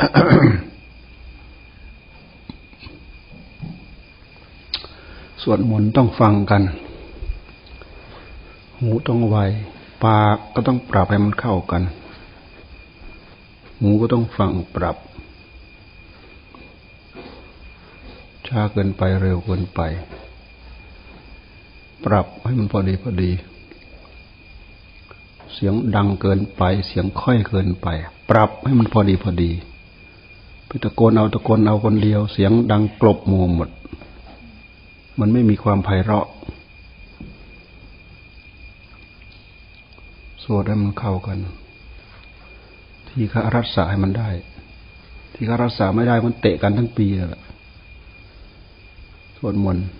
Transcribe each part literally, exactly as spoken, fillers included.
สวดมนต์ต้องฟังกันหูต้องไวปากก็ต้องปรับให้มันเข้ากันหูก็ต้องฟังปรับช้าเกินไปเร็วเกินไปปรับให้มันพอดีพอดีเสียงดังเกินไปเสียงค่อยเกินไปปรับให้มันพอดีพอดีไปตะโกนเอาตะโกนเอาคนเดียวเสียงดังกลบหมู่หมดมันไม่มีความไพเราะสวดให้มันเข้ากันที่ข้ารักษาให้มันได้ที่ข้ารักษาไม่ได้มันเตะกันทั้งปีนั่นแหละสวดมนต์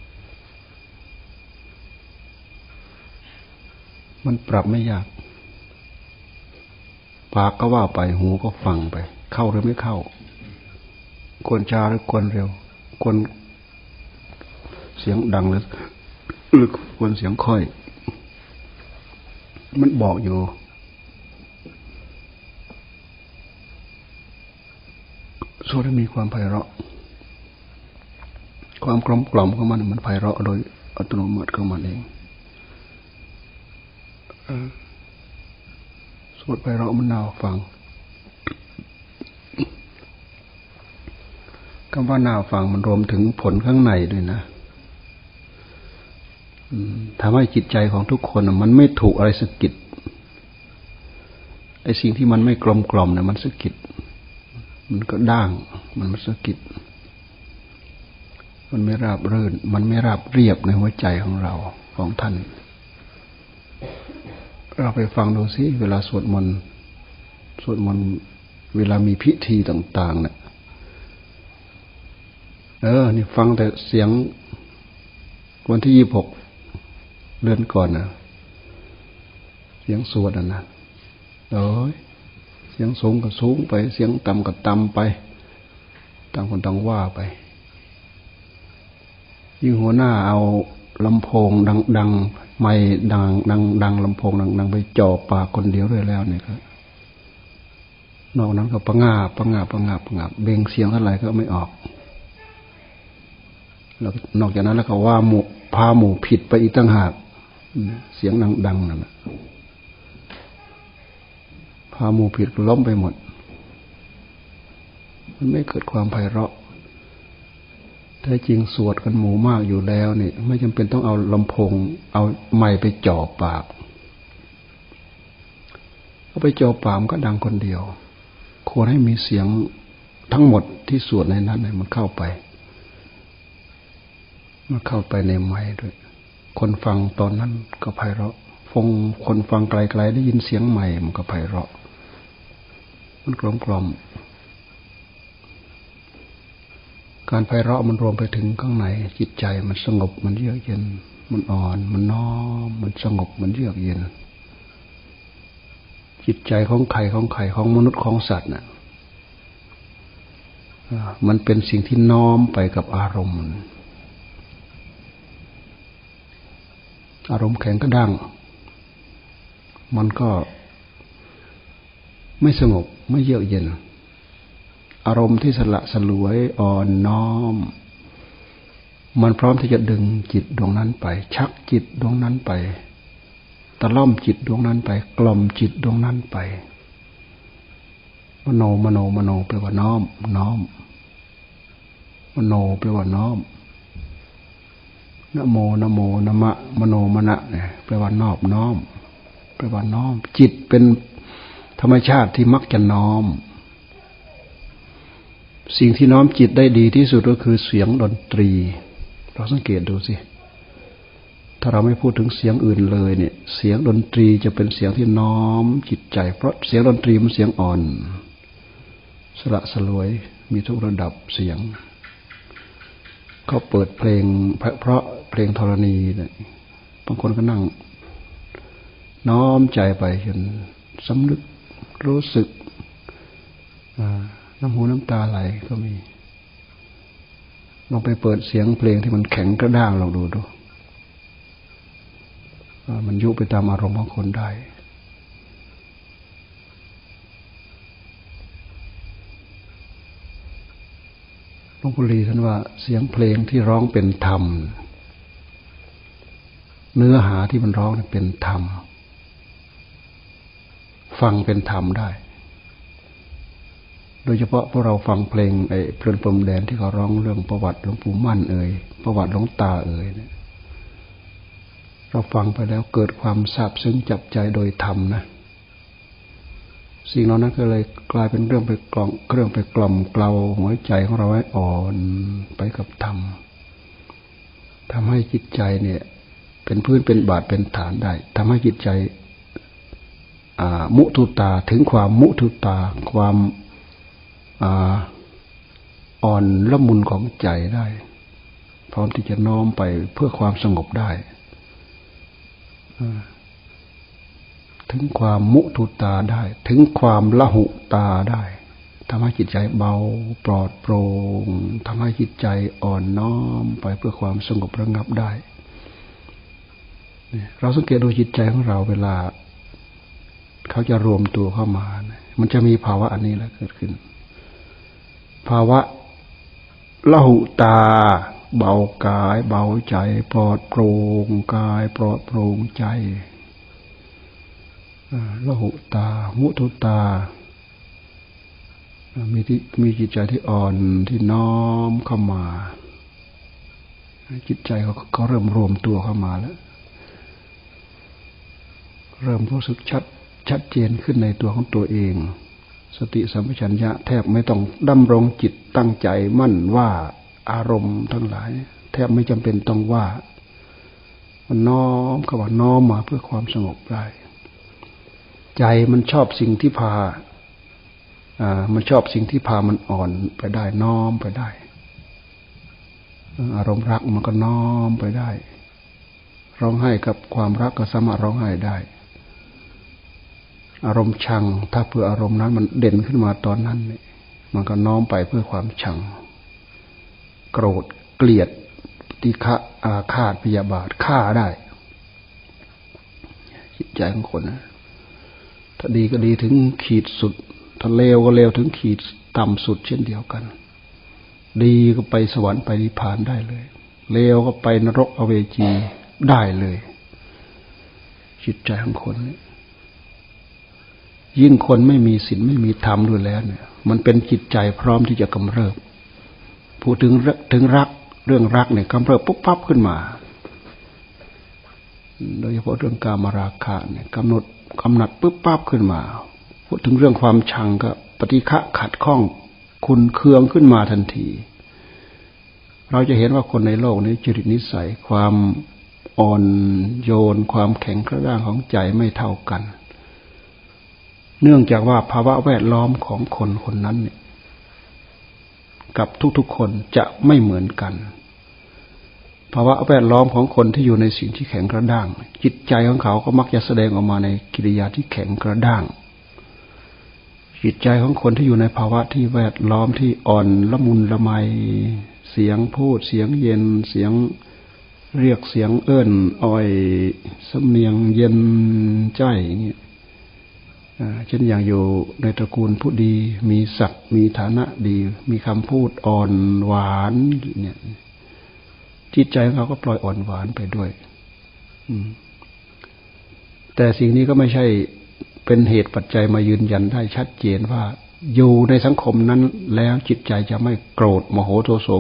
มันปรับไม่ยากปากก็ว่าไปหูก็ฟังไปเข้าหรือไม่เข้าควรช้าหรือควรเร็วควรเสียงดังหรือหรือควรเสียงค่อยมันบอกอยู่สวดให้มีความไพเราะความกลมกล่อมของมันมันไพเราะโดยอัตโนมัติของมันเองสวดไพเราะมันน่าฟังคำว่าน่าฟังมันรวมถึงผลข้างในด้วยนะทำให้จิตใจของทุกคนมันไม่ถูกอะไรสะกิดไอ้สิ่งที่มันไม่กลมกล่อมเนี่ยมันสะกิดมันก็ด้างมันมันสะกิดมันไม่ราบรื่นมันไม่ราบเรียบในหัวใจของเราของท่านเราไปฟังดูสิเวลาสวดมนต์สวดมนต์เวลามีพิธีต่างๆเนี่ยเออนี่ฟังแต่เสียงวันที่ยี่สิบหกเดือนก่อนนะเสียงสวดอ่ะนะโอ้ยเสียงสูงก็สูงไปเสียงต่ำก็ต่ำไปต่างคนต่างว่าไปยิ่งหัวหน้าเอาลำโพงดังๆไม่ดังดังดังลำโพงดังๆไปจ่อปากคนเดียวด้วยแล้วเนี่ยครับนอกนั้นก็ประงาประงาประงาประงาเบ่งเสียงเท่าไหร่ก็ไม่ออกแล้วนอกจากนั้นแล้วก็ว่าหมู่พาหมู่ผิดไปอีกต่างหากเสียงดังๆนั่นแหละพาหมู่ผิดล้มไปหมดมันไม่เกิดความไพเราะแท้จริงสวดกันหมู่มากอยู่แล้วนี่ไม่จำเป็นต้องเอาลำโพงเอาไมค์ไปจ่อปากเอาไปจ่อปากมันก็ดังคนเดียวควรให้มีเสียงทั้งหมดที่สวดในนั้นมันเข้าไปมันเข้าไปในไมค์ด้วยคนฟังตอนนั้นก็ไพเราะฟงคนฟังไกลๆได้ยินเสียงใหม่มันก็ไพเราะมันกลมกล่อมการไพเราะมันรวมไปถึงข้างในจิตใจมันสงบมันเยือกเย็นมันอ่อนมันน้อมมันสงบมันเยือกเย็นจิตใจของใครของใครของมนุษย์ของสัตว์น่ะมันเป็นสิ่งที่น้อมไปกับอารมณ์อารมณ์แข็งกระด้างมันก็ไม่สงบไม่เยือกเย็นอารมณ์ที่สละสลวยอ่อนน้อมมันพร้อมที่จะดึงจิตดวงนั้นไปชักจิตดวงนั้นไปตะล่อมจิตดวงนั้นไปกล่อมจิตดวงนั้นไปมโนมโนมโนแปลว่าน้อมน้อมมโนแปลว่าน้อมนะโมนะโมนะมะมโนมนะเนี่ยแปลว่านอบน้อมแปลว่าน้อมจิตเป็นธรรมชาติที่มักจะน้อมสิ่งที่น้อมจิตได้ดีที่สุดก็คือเสียงดนตรีเราสังเกตดูสิถ้าเราไม่พูดถึงเสียงอื่นเลยเนี่ยเสียงดนตรีจะเป็นเสียงที่น้อมจิตใจเพราะเสียงดนตรีมันเสียงอ่อนสละสลวยมีทุกระดับเสียงเขาเปิดเพลงเพราะเพลงธรณีเนี่ยบางคนก็นั่งน้อมใจไปจนสำนึกรู้สึกน้ำหูน้ำตาไหลก็มีลองไปเปิดเสียงเพลงที่มันแข็งกระด้างลองดูดูมันยุไปตามอารมณ์ของคนได้งปู่ลีท่านว่าเสียงเพลงที่ร้องเป็นธรรมเนื้อหาที่มันร้องเป็นธรรมฟังเป็นธรรมได้โดยเฉพาะพวกเราฟังเพลงไอ้เพลินพรมแดนที่เขาร้องเรื่องประวัติหลวงปู่มั่นเอ่ยประวัติหลวงตาเอ่ยเนี่ยเราฟังไปแล้วเกิดความซาบซึ้งจับใจโดยธรรมนะสิ่งเหล่านั้นก็เลยกลายเป็นเรื่องไปกล่อมเครื่องไปกล่อมเกลาหัวใจของเราให้อ่อนไปกับธรรมทำให้จิตใจเนี่ยเป็นพื้นเป็นบาทเป็นฐานได้ทำให้จิตใจมุทุตาถึงความมุทุตาความอ่อนละมุนของใจได้พร้อมที่จะน้อมไปเพื่อความสงบได้ถึงความมุทุตาได้ถึงความละหุตาได้ทำให้จิตใจเบาปลอดโปร่งทำให้จิตใจอ่อนน้อมไปเพื่อความสงบระงับได้เราสังเกตดูจิตใจของเราเวลาเขาจะรวมตัวเข้ามามันจะมีภาวะอันนี้แหละเกิดขึ้นภาวะละหุตาเบากายเบาใจปลอดโปร่งกายปลอดโปร่งใจละหุตามุทุตามีที่มีจิตใจที่อ่อนที่น้อมเข้ามาจิตใจเขาเขาเริ่มรวมตัวเข้ามาแล้วเริ่มรู้สึกชัดชัดเจนขึ้นในตัวของตัวเองสติสัมปชัญญะแทบไม่ต้องดำรงจิตตั้งใจมั่นว่าอารมณ์ทั้งหลายแทบไม่จำเป็นต้องว่ามันน้อมเข้ามาน้อมมาเพื่อความสงบได้ใจมันชอบสิ่งที่พาอ่ามันชอบสิ่งที่พามันอ่อนไปได้น้อมไปได้อารมณ์รักมันก็น้อมไปได้ร้องไห้กับความรักก็สามารถร้องไห้ได้อารมณ์ชังถ้าเพื่ออารมณ์นั้นมันเด่นขึ้นมาตอนนั้นเนี่ยมันก็น้อมไปเพื่อความชังโกรธเกลียดติฆะอาฆาตพยาบาทฆ่าได้จิตใจของคนนะถ้าดีก็ดีถึงขีดสุดถ้าเลวก็เลวถึงขีดต่ำสุดเช่นเดียวกันดีก็ไปสวรรค์ไปนิพพานได้เลยเลวก็ไปนรกอเวจีได้เลยจิตใจของคนนี่ยิ่งคนไม่มีศีลไม่มีธรรมด้วยแล้วเนี่ยมันเป็นจิตใจพร้อมที่จะกำเริบพูดถึงถึงรักเรื่องรักเนี่ยกำเริบปุ๊บปั๊บขึ้นมาโดยเฉพาะเรื่องกามราคะเนี่ยกำหนดกำหนัดปุ๊บปั๊บขึ้นมาพูดถึงเรื่องความชังก็ปฏิฆะขัดข้องขุ่นเคืองขึ้นมาทันทีเราจะเห็นว่าคนในโลกนี้จริตนิสัยความอ่อนโยนความแข็งกระด้างของใจไม่เท่ากันเนื่องจากว่าภาวะแวดล้อมของคนคนนั้นเนี่ยกับทุกๆคนจะไม่เหมือนกันภาวะแวดล้อมของคนที่อยู่ในสิ่งที่แข็งกระด้างจิตใจของเขาก็มักจะแสดงออกมาในกิริยาที่แข็งกระด้างจิตใจของคนที่อยู่ในภาวะที่แวดล้อมที่อ่อนละมุนละไมเสียงพูดเสียงเย็นเสียงเรียกเสียงเอิ้นอ้อยสำเนียงเย็นใจอย่างเงี้ยเช่นอย่างอยู่ในตระกูลผู้ดีมีศักดิ์มีฐานะดีมีคำพูดอ่อนหวานเนี่ยจิตใจของเขาก็ปล่อยอ่อนหวานไปด้วยแต่สิ่งนี้ก็ไม่ใช่เป็นเหตุปัจจัยมายืนยันได้ชัดเจนว่าอยู่ในสังคมนั้นแล้วจิตใจจะไม่โกรธโมโหโทโส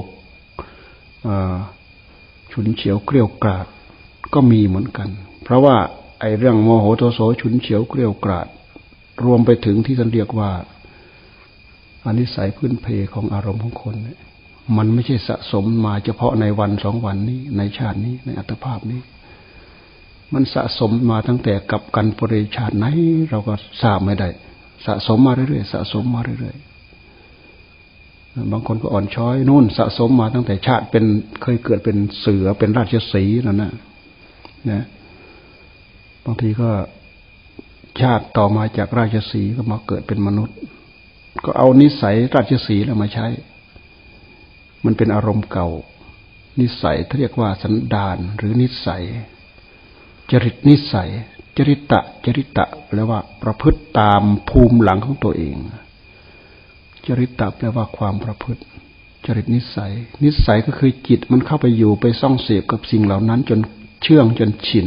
ฉุนเฉียวเกรี้ยวกราดก็มีเหมือนกันเพราะว่าไอ้เรื่องโมโหโทโสฉุนเฉียวเกรี้ยวกราดรวมไปถึงที่ท่านเรียกว่าอนิสัยพื้นเพของอารมณ์ของคนมันไม่ใช่สะสมมาเฉพาะในวันสองวันนี้ในชาตินี้ในอัตภาพนี้มันสะสมมาตั้งแต่กับกันปริชาติไหนเราก็ทราบไม่ได้สะสมมาเรื่อยๆสะสมมาเรื่อยๆบางคนก็อ่อนช้อยนู่นสะสมมาตั้งแต่ชาติเป็นเคยเกิดเป็นเสือเป็นราชสีห์นั่นนะนะบางทีก็ชาติต่อมาจากราชสีห์ก็มาเกิดเป็นมนุษย์ก็เอานิสัยราชสีห์แล้วมาใช้มันเป็นอารมณ์เก่านิสัยที่เรียกว่าสันดานหรือนิสัยจริตนิสัยจริตะจริตะแปลว่าประพฤติตามภูมิหลังของตัวเองจริตะแปลว่าความประพฤติจริตนิสัยนิสัยก็คือจิตมันเข้าไปอยู่ไปซ่องเสพกับสิ่งเหล่านั้นจนเชื่องจนชิน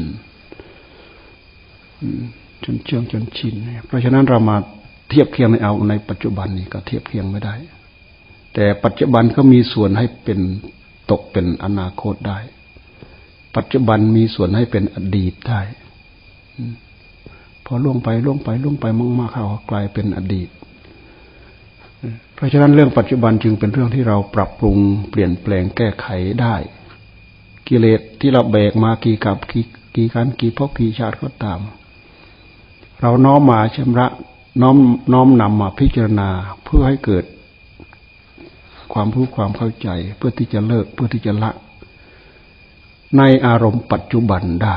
จนเชื่องจนชินเพราะฉะนั้นเรามาเทียบเคียงในเอาในปัจจุบันนี่ก็เทียบเคียงไม่ได้แต่ปัจจุบันก็มีส่วนให้เป็นตกเป็นอนาคตได้ปัจจุบันมีส่วนให้เป็นอดีตได้พอล่วงไปล่วงไปล่วงไปมากๆเข้ากลายเป็นอดีตเพราะฉะนั้นเรื่องปัจจุบันจึงเป็นเรื่องที่เราปรับปรุงเปลี่ยนแปลงแก้ไขได้กิเลสที่เราแบกมากี่กับกี่กี่ครั้งกี่ภพกี่ชาติก็ตามเราน้อมมาชำระน้อมน้อมนำมาพิจารณาเพื่อให้เกิดความรู้ความเข้าใจเพื่อที่จะเลิกเพื่อที่จะละในอารมณ์ปัจจุบันได้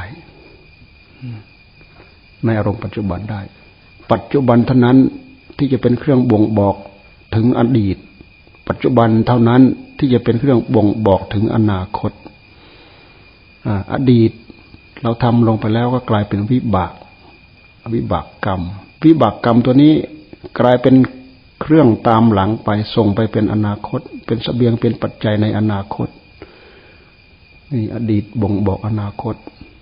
ในอารมณ์ปัจจุบันได้ปัจจุบันเท่านั้นที่จะเป็นเครื่องบ่งบอกถึงอดีตปัจจุบันเท่านั้นที่จะเป็นเครื่องบ่งบอกถึงอนาคตอดีตเราทำลงไปแล้วก็กลายเป็นวิบากวิบากกรรมวิบากกรรมตัวนี้กลายเป็นเครื่องตามหลังไปส่งไปเป็นอนาคตเป็นเสบียงเป็นปัจจัยในอนาคตนี่อดีตบ่งบอกอนาคต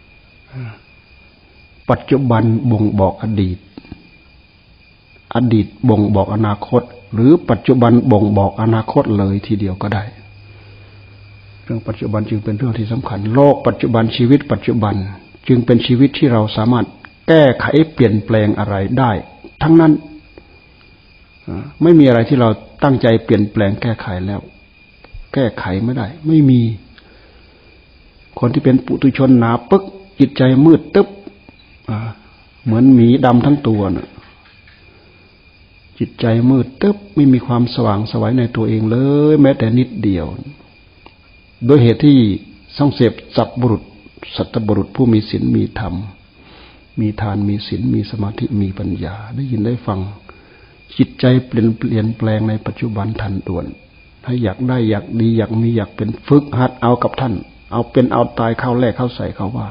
ปัจจุบันบ่งบอกอดีตอดีตบ่งบอกอนาคตหรือปัจจุบันบ่งบอกอนาคตเลยทีเดียวก็ได้เรื่องปัจจุบันจึงเป็นเรื่องที่สำคัญโลกปัจจุบันชีวิตปัจจุบันจึงเป็นชีวิตที่เราสามารถแก้ไขเปลี่ยนแปลงอะไรได้ทั้งนั้นไม่มีอะไรที่เราตั้งใจเปลี่ยนแปลงแก้ไขแล้วแก้ไขไม่ได้ไม่มีคนที่เป็นปุถุชนหนาปึ๊กจิตใจมืดตึ๊บเหมือนหมีดำทั้งตัวน่ะจิตใจมืดตึ๊บไม่มีความสว่างไสวในตัวเองเลยแม้แต่นิดเดียวโดยเหตุที่ส่องเสพสัพบุรุษสัตบุรุษผู้มีศีลมีธรรมมีทานมีศีลมีสมาธิมีปัญญาได้ยินได้ฟังจิตใจเปลี่ยนเปลี่ยนแปลงในปัจจุบันทันด่วนถ้าอยากได้อยากดีอยากมีอยากเป็นฝึกหัดเอากับท่านเอาเป็นเอาตายเข้าแลกเข้าใส่เขาว่า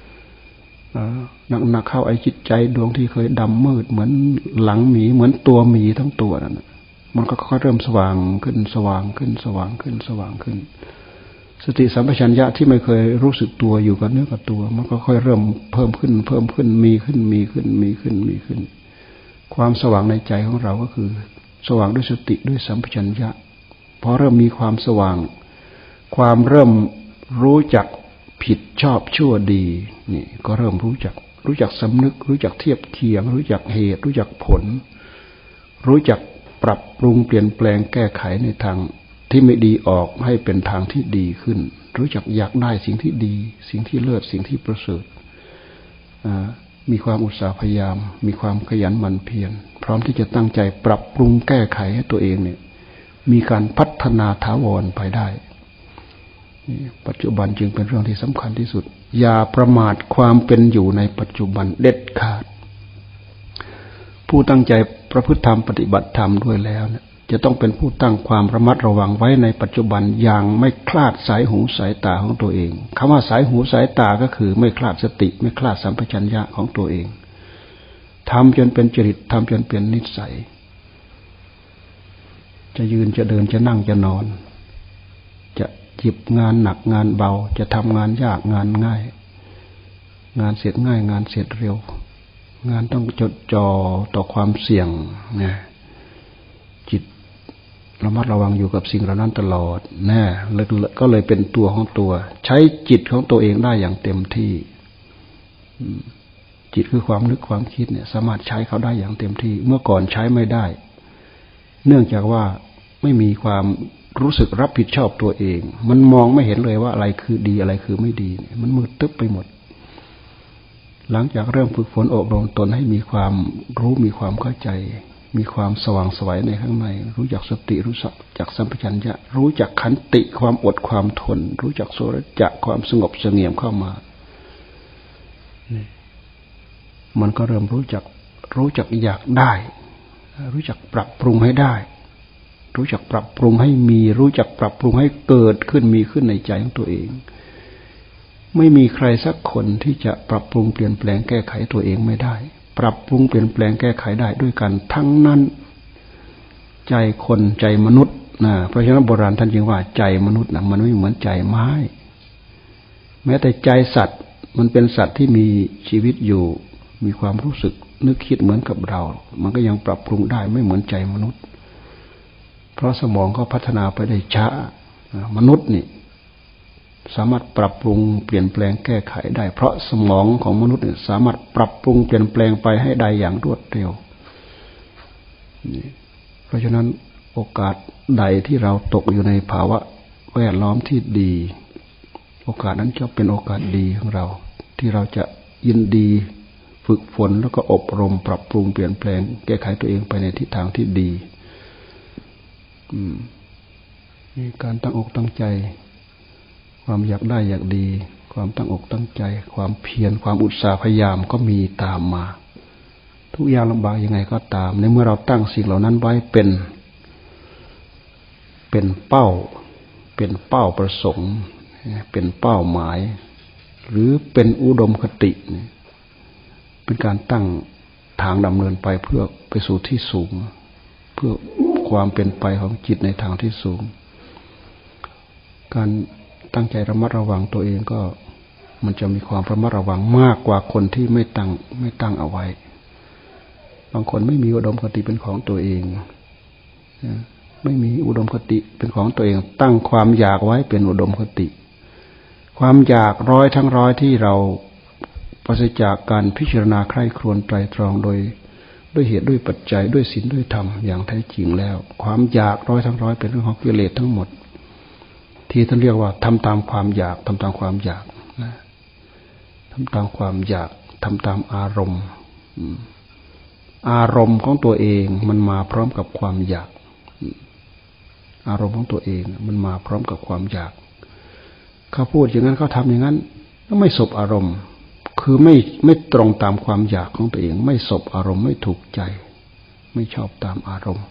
หนักๆเข้าไอ้จิตใจดวงที่เคยดำมืดเหมือนหลังหมีเหมือนตัวหมีทั้งตัวนั่นมันก็ค่อยๆเริ่มสว่างขึ้นสว่างขึ้นสว่างขึ้นสว่างขึ้นสติสัมปชัญญะที่ไม่เคยรู้สึกตัวอยู่กับเนื้อกับตัวมันก็ค่อยเริ่มเพิ่มขึ้นเพิ่มขึ้นมีขึ้นมีขึ้นมีขึ้นมีขึ้นความสว่างในใจของเราก็คือสว่างด้วยสติด้วยสัมปชัญญะพอเริ่มมีความสว่างความเริ่มรู้จักผิดชอบชั่วดีนี่ก็เริ่มรู้จักรู้จักสำนึกรู้จักเทียบเคียงรู้จักเหตุรู้จักผลรู้จักปรับปรุงเปลี่ยนแปลงแก้ไขในทางที่ไม่ดีออกให้เป็นทางที่ดีขึ้นรู้จักอยากได้สิ่งที่ดีสิ่งที่เลิศสิ่งที่ประเสริฐมีความอุตสาห์พยายามมีความขยันหมั่นเพียรพร้อมที่จะตั้งใจปรับปรุงแก้ไขให้ตัวเองเนี่ยมีการพัฒนาถาวรไปได้ปัจจุบันจึงเป็นเรื่องที่สำคัญที่สุดอย่าประมาทความเป็นอยู่ในปัจจุบันเด็ดขาดผู้ตั้งใจประพฤติธรรมปฏิบัติธรรมด้วยแล้วเนี่ยจะต้องเป็นผู้ตั้งความระมัดระวังไว้ในปัจจุบันอย่างไม่คลาดสายหูสายตาของตัวเองคำว่าสายหูสายตาก็คือไม่คลาดสติไม่คลาดสัมปชัญญะของตัวเองทำจนเป็นจริตทำจนเป็นนิสัยจะยืนจะเดินจะนั่งจะนอนจะหยิบงานหนักงานเบาจะทำงานยากงานง่ายงานเสร็จง่ายงานเสร็จเร็วงานต้องจดจ่อต่อความเสี่ยงเนี่ยจิตระมัดระวังอยู่กับสิ่งเหล่านั้นตลอดแน่ก็เลยเป็นตัวของตัวใช้จิตของตัวเองได้อย่างเต็มที่จิตคือความนึกความคิดเนี่ยสามารถใช้เขาได้อย่างเต็มที่เมื่อก่อนใช้ไม่ได้เนื่องจากว่าไม่มีความรู้สึกรับผิดชอบตัวเองมันมองไม่เห็นเลยว่าอะไรคือดีอะไรคือไม่ดีมันมืดตึ๊บไปหมดหลังจากเริ่มฝึกฝนอบรมตนให้มีความรู้มีความเข้าใจมีความสว่างไสวในข้างในรู้จักสติรู้จักสัมปชัญญะรู้จักขันติความอดความทนรู้จักโสรจะความสงบเสงี่ยมเข้ามานี่มันก็เริ่มรู้จักรู้จักอยากได้รู้จักปรับปรุงให้ได้รู้จักปรับปรุงให้มีรู้จักปรับปรุงให้เกิดขึ้นมีขึ้นในใจของตัวเองไม่มีใครสักคนที่จะปรับปรุงเปลี่ยนแปลงแก้ไขตัวเองไม่ได้ปรับปรุงเปลี่ยนแปลงแก้ไขได้ด้วยกันทั้งนั้นใจคนใจมนุษย์นะเพราะฉะนั้นโบราณท่านจึงว่าใจมนุษย์นะมันไม่เหมือนใจไม้แม้แต่ใจสัตว์มันเป็นสัตว์ที่มีชีวิตอยู่มีความรู้สึกนึกคิดเหมือนกับเรามันก็ยังปรับปรุงได้ไม่เหมือนใจมนุษย์เพราะสมองก็พัฒนาไปได้ช้ามนุษย์นี่สามารถปรับปรุงเปลี่ยนแปลงแก้ไขได้เพราะสมองของมนุษย์เนี่ยสามารถปรับปรุงเปลี่ยนแปลงไปให้ได้อย่างรวดเร็วเพราะฉะนั้นโอกาสใดที่เราตกอยู่ในภาวะแวดล้อมที่ดีโอกาสนั้นจะเป็นโอกาสดีของเราที่เราจะยินดีฝึกฝนแล้วก็อบรมปรับปรุงเปลี่ยนแปลงแก้ไขตัวเองไปในทิศทางที่ดีมีการตั้งอกตั้งใจความอยากได้อยากดีความตั้งอกตั้งใจความเพียรความอุตสาห์พยายามก็มีตามมาทุกอย่างลำบากยังไงก็ตามในเมื่อเราตั้งสิ่งเหล่านั้นไว้เป็นเป็นเป้าเป็นเป้าประสงค์เป็นเป้าหมายหรือเป็นอุดมคติเป็นการตั้งทางดำเนินไปเพื่อไปสู่ที่สูงเพื่อความเป็นไปของจิตในทางที่สูงการตั้งใจระมัดระวังตัวเองก็มันจะมีความระมัดระวังมากกว่าคนที่ไม่ตั้งไม่ตั้งเอาไว้บางคนไม่มีอุดมคติเป็นของตัวเองไม่มีอุดมคติเป็นของตัวเองตั้งความอยากไว้เป็นอุดมคติความอยากร้อยทั้งร้อยที่เราปราศจากการพิจารณาใคร่ครวญไตรตรองโดยด้วยเหตุด้วยปัจจัยด้วยศีลด้วยธรรมอย่างแท้จริงแล้วความอยากร้อยทั้งร้อยเป็นเรื่องของกิเลสทั้งหมดที่ท่านเรียกว่าทำตามความอยากทำตามความอยากนะทำตามความอยากทำตามอารมณ์อารมณ์ของตัวเองมันมาพร้อมกับความอยากอารมณ์ของตัวเองมันมาพร้อมกับความอยากเขาพูดอย่างนั้นเขาทำอย่างนั้นก็ไม่สบอารมณ์คือไม่ไม่ตรงตามความอยากของตัวเองไม่สบอารมณ์ไม่ถูกใจไม่ชอบตามอารมณ์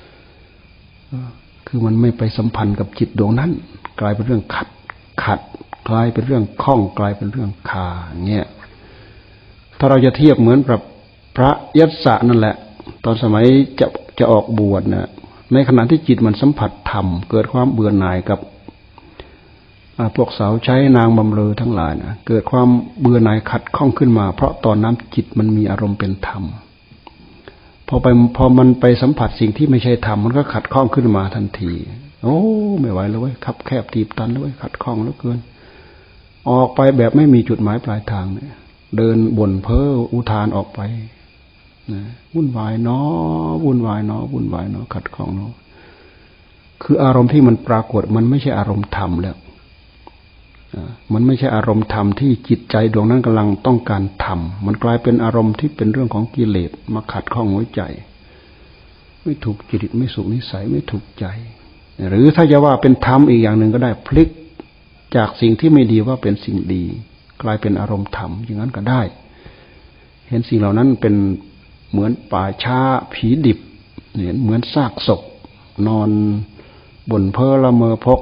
คือมันไม่ไปสัมพันธ์กับจิตดวงนั้นกลายเป็นเรื่องขัดขัดกลายเป็นเรื่องข้องกลายเป็นเรื่องคาเงี้ยถ้าเราจะเทียบเหมือนกับพระยัสสะนั่นแหละตอนสมัยจะจะออกบวชนะในขณะที่จิตมันสัมผัสธรรมเกิดความเบื่อหน่ายกับพวกสาวใช้นางบำเรอทั้งหลายนะเกิดความเบื่อหน่ายขัดข้องขึ้นมาเพราะตอนนั้นจิตมันมีอารมณ์เป็นธรรมพอไปพอมันไปสัมผัสสิ่งที่ไม่ใช่ธรรมมันก็ขัดข้องขึ้นมาทันทีโอ้ไม่ไหวแล้วเว้ยคับแคบตีบตันแล้วเว้ยขัดข้องเหลือเกินออกไปแบบไม่มีจุดหมายปลายทางเนี่ยเดินบ่นเพ้ออุทานออกไปนะวุ่นวายเนาะวุ่นวายเนาะวุ่นวายเนาะขัดข้องเนาะคืออารมณ์ที่มันปรากฏมันไม่ใช่อารมณ์ธรรมแล้วมันไม่ใช่อารมณ์ธรรมที่จิตใจดวงนั้นกำลังต้องการทำมันกลายเป็นอารมณ์ที่เป็นเรื่องของกิเลสมาขัดข้องหัวใจไม่ถูกจริตไม่สุขนิสัยไม่ถูกใจหรือถ้าจะว่าเป็นธรรมอีกอย่างหนึ่งก็ได้พลิกจากสิ่งที่ไม่ดีว่าเป็นสิ่งดีกลายเป็นอารมณ์ธรรมอย่างนั้นก็ได้เห็นสิ่งเหล่านั้นเป็นเหมือนป่าช้าผีดิบเห็นเหมือนซากศพนอนบ่นเพ้อละเมอพก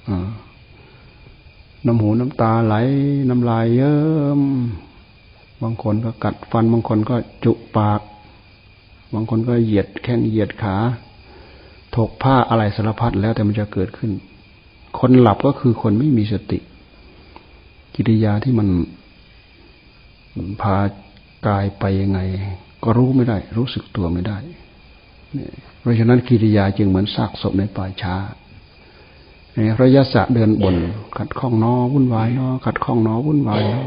น้ำหูน้ำตาไหลน้ำลายเยิ้มบางคนก็กัดฟันบางคนก็จุปากบางคนก็เหยียดแข้งเหยียดขาถกผ้าอะไรสารพัดแล้วแต่มันจะเกิดขึ้นคนหลับก็คือคนไม่มีสติกิริยาที่มันพากายไปยังไงก็รู้ไม่ได้รู้สึกตัวไม่ได้เพราะฉะนั้นกิริยาจึงเหมือนซากศพในป่าช้าระยะสะเดินบนขัดข้องนอวุ่นวายนอขัดข้องนอวุ่นวายนอ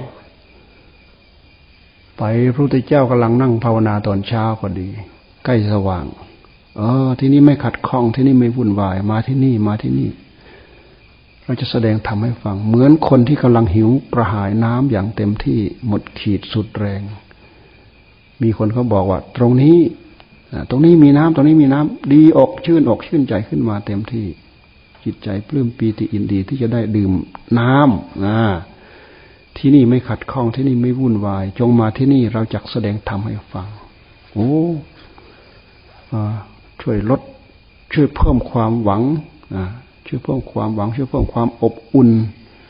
ไปพระพุทธเจ้ากำลังนั่งภาวนาตอนเช้าพอดีใกล้สว่างเออที่นี่ไม่ขัดข้องที่นี่ไม่วุ่นวายมาที่นี่มาที่นี่เราจะแสดงธรรมให้ฟังเหมือนคนที่กำลังหิวกระหายน้ำอย่างเต็มที่หมดขีดสุดแรงมีคนเขาบอกว่าตรงนี้ตรงนี้มีน้ำตรงนี้มีน้ำดีอกชื่นอกชื่นใจขึ้นมาเต็มที่จิตใจปลื้มปีติยินดีที่จะได้ดื่มน้ำนะที่นี่ไม่ขัดข้องที่นี่ไม่วุ่นวายจงมาที่นี่เราจักแสดงธรรมให้ฟังโอ้ช่วยลดช่วยเพิ่มความหวังช่วยเพิ่มความหวังช่วยเพิ่มความอบอุ่น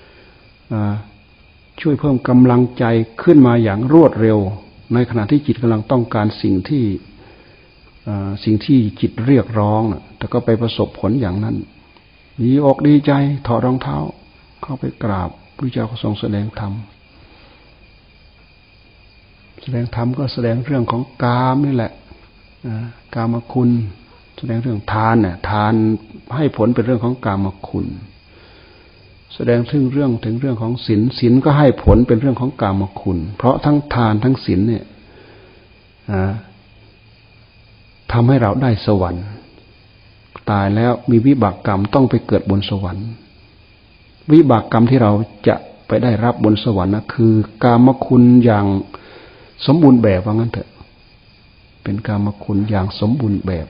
ช่วยเพิ่มกำลังใจขึ้นมาอย่างรวดเร็วในขณะที่จิตกำลังต้องการสิ่งที่สิ่งที่จิตเรียกร้องแต่ก็ไปประสบผลอย่างนั้นดีอกดีใจถอดรองเท้าเข้าไปกราบพระเจ้าทรงแสดงธรรมแสดงธรรมก็แสดงเรื่องของกามนี่แหละกามคุณแสดงเรื่องทานเนี่ยทานให้ผลเป็นเรื่องของกามคุณแสดงถึงเรื่องถึงเรื่องของศีลศีลก็ให้ผลเป็นเรื่องของกามคุณเพราะทั้งทานทั้งศีลเนี่ยทำให้เราได้สวรรค์ตายแล้วมีวิบากกรรมต้องไปเกิดบนสวรรค์วิบากกรรมที่เราจะไปได้รับบนสวรรค์นะคือกามคุณอย่างสมบูรณ์แบบว่างั้นเถอะเป็นกามคุณอย่างสมบูรณ์แบบ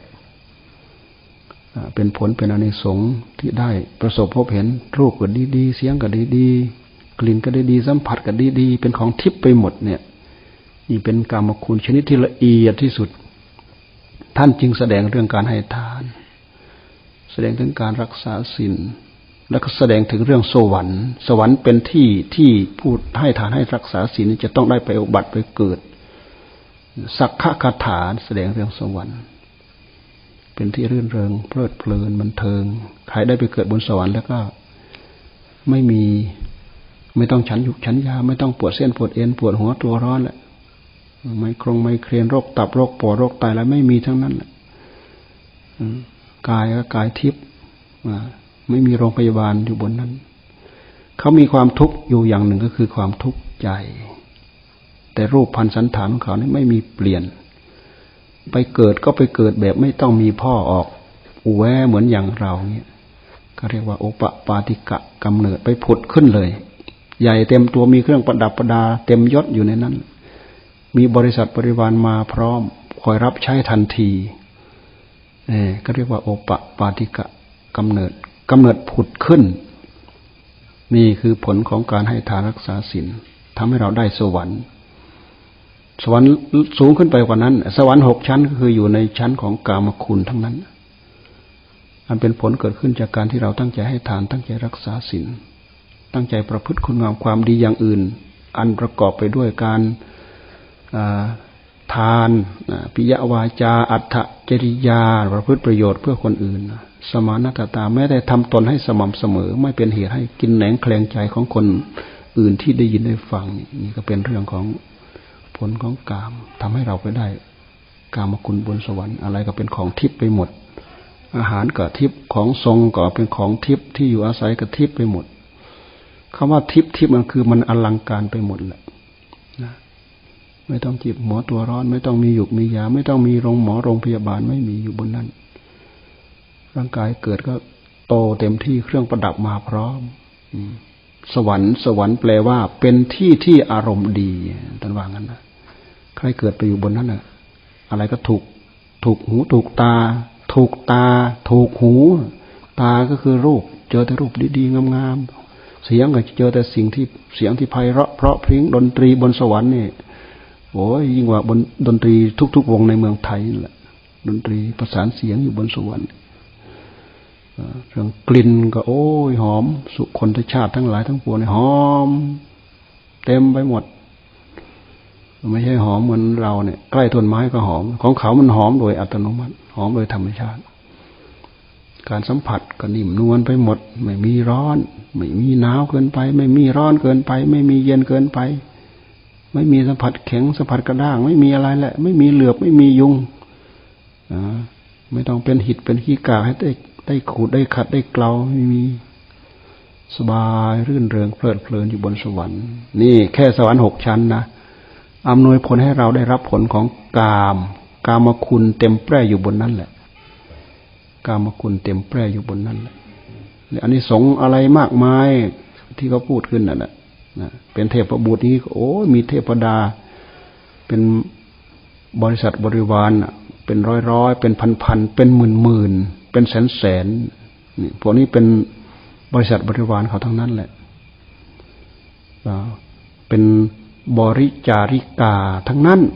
เป็นผลเป็นอานิสงส์ที่ได้ประสบพบเห็นรูปก็ดีๆเสียงก็ดีๆกลิ่นก็ดีๆสัมผัสก็ดีๆเป็นของทิพย์ไปหมดเนี่ยนี่เป็นกามคุณชนิดที่ละเอียดที่สุดท่านจึงแสดงเรื่องการให้ทานแสดงถึงการรักษาศีลแล้วก็แสดงถึงเรื่องสวรรค์สวรรค์เป็นที่ที่ผู้ให้ทานให้รักษาศีลจะต้องได้ไปอุบัติไปเกิดสักขะคาถาแสดงเรื่องสวรรค์เป็นที่รื่นเริงเพลิดเพลินบันเทิงใครได้ไปเกิดบนสวรรค์แล้วก็ไม่มีไม่ต้องฉันยุกฉันยาไม่ต้องปวดเส้นปวดเอ็นปวดหัวตัวร้อนแหละไมโครไมเกรนโรคตับโรคปอดโรคไตอะไรไม่มีทั้งนั้นแหละกายก็กายทิพย์ไม่มีโรงพยาบาลอยู่บนนั้นเขามีความทุกข์อยู่อย่างหนึ่งก็คือความทุกข์ใจแต่รูปพรรณสันฐานของเขานี่ไม่มีเปลี่ยนไปเกิดก็ไปเกิดแบบไม่ต้องมีพ่อออกอุแวเหมือนอย่างเราเนี่ยก็เรียกว่าโอปปาติกะกำเนิดไปผุดขึ้นเลยใหญ่เต็มตัวมีเครื่องประดับประดาเต็มยศอยู่ในนั้นมีบริษัทบริวารมาพร้อมคอยรับใช้ทันทีเออก็เรียกว่าโอปปาติกะกำเนิดกำเนิดผุดขึ้นนี่คือผลของการให้ทานรักษาศีลทำให้เราได้สวรรค์สวรรค์สูงขึ้นไปกว่านั้นสวรรค์หกชั้นก็คืออยู่ในชั้นของกามคุณทั้งนั้นอันเป็นผลเกิดขึ้นจากการที่เราตั้งใจให้ทานตั้งใจรักษาศีลตั้งใจประพฤติคุณงามความดีอย่างอื่นอันประกอบไปด้วยการทานปิยวาจาอัตถจริยาประพฤติประโยชน์เพื่อคนอื่นสมานัตตาไม่ได้ทำตนให้สม่ำเสมอไม่เป็นเหตุให้กินแหนงแคลงใจของคนอื่นที่ได้ยินได้ฟังนี่ก็เป็นเรื่องของผลของกามทำให้เราไปได้กามคุณบนสวรรค์อะไรก็เป็นของทิพย์ไปหมดอาหารก็ทิพย์ของทรงก็เป็นของทิพย์ที่อยู่อาศัยก็ทิพย์ไปหมดคำว่าทิพย์ทิพย์มันคือมันอลังการไปหมดแหละนะไม่ต้องจีบหมอตัวร้อนไม่ต้องมีหยุกมียาไม่ต้องมีโรงหมอโรงพยาบาลไม่มีอยู่บนนั้นร่างกายเกิดก็โตเต็มที่เครื่องประดับมาพร้อมสวรรค์สวรรค์แปลว่าเป็นที่ที่อารมณ์ดีท่านว่างั้นนะใครเกิดไปอยู่บนนั้นน่ะอะไรก็ถูกถูกหูถูกตาถูกตาถูกหูตาก็คือรูปเจอแต่รูปดีๆงามๆเสียงก็เจอแต่สิ่งที่เสียงที่ไพเราะเพราะพริ้งดนตรีบนสวรรค์นี่โอ้ยยิ่งกว่าบนดนตรีทุกๆวงในเมืองไทยนั่นแหละดนตรีประสานเสียงอยู่บนสวรรค์เรื่องกลิ่นก็โอ้ยหอมสุคนชาติทั้งหลายทั้งปวงเนี่ยหอมเต็มไปหมดไม่ใช่หอมเหมือนเราเนี่ยใกล้ต้นไม้ก็หอมของเขามันหอมโดยอัตโนมัติหอมโดยธรรมชาติการสัมผัสก็นิ่มนวลไปหมดไม่มีร้อนไม่มีหนาวเกินไปไม่มีร้อนเกินไปไม่มีเย็นเกินไปไม่มีสัมผัสแข็งสัมผัสกระด้างไม่มีอะไรแหละไม่มีเหลือบไม่มียุงอ่าไม่ต้องเป็นหิดเป็นขี้กากให้ได้ได้ขูดได้ขัดได้เกลาไม่มีสบายรื่นเริงเพลิดเพลินอยู่บนสวรรค์นี่แค่สวรรค์หกชั้นนะอำนวยผลให้เราได้รับผลของกามกามคุณเต็มแปร่อยู่บนนั้นแหละกามคุณเต็มแปร่อยู่บนนั้นแหละและอันนี้สงอะไรมากมายที่เขาพูดขึ้นน่ะนะเป็นเทพบุตรนี้โอ้มีเทพดาเป็นบริษัทบริวารเป็นร้อยร้อยเป็นพันพันเป็นหมื่นหมื่นเป็นแสนแสนนี่พวกนี้เป็นบริษัทบริวารเขาทั้งนั้นแหละเป็นบริจาริกาทั้งนั้น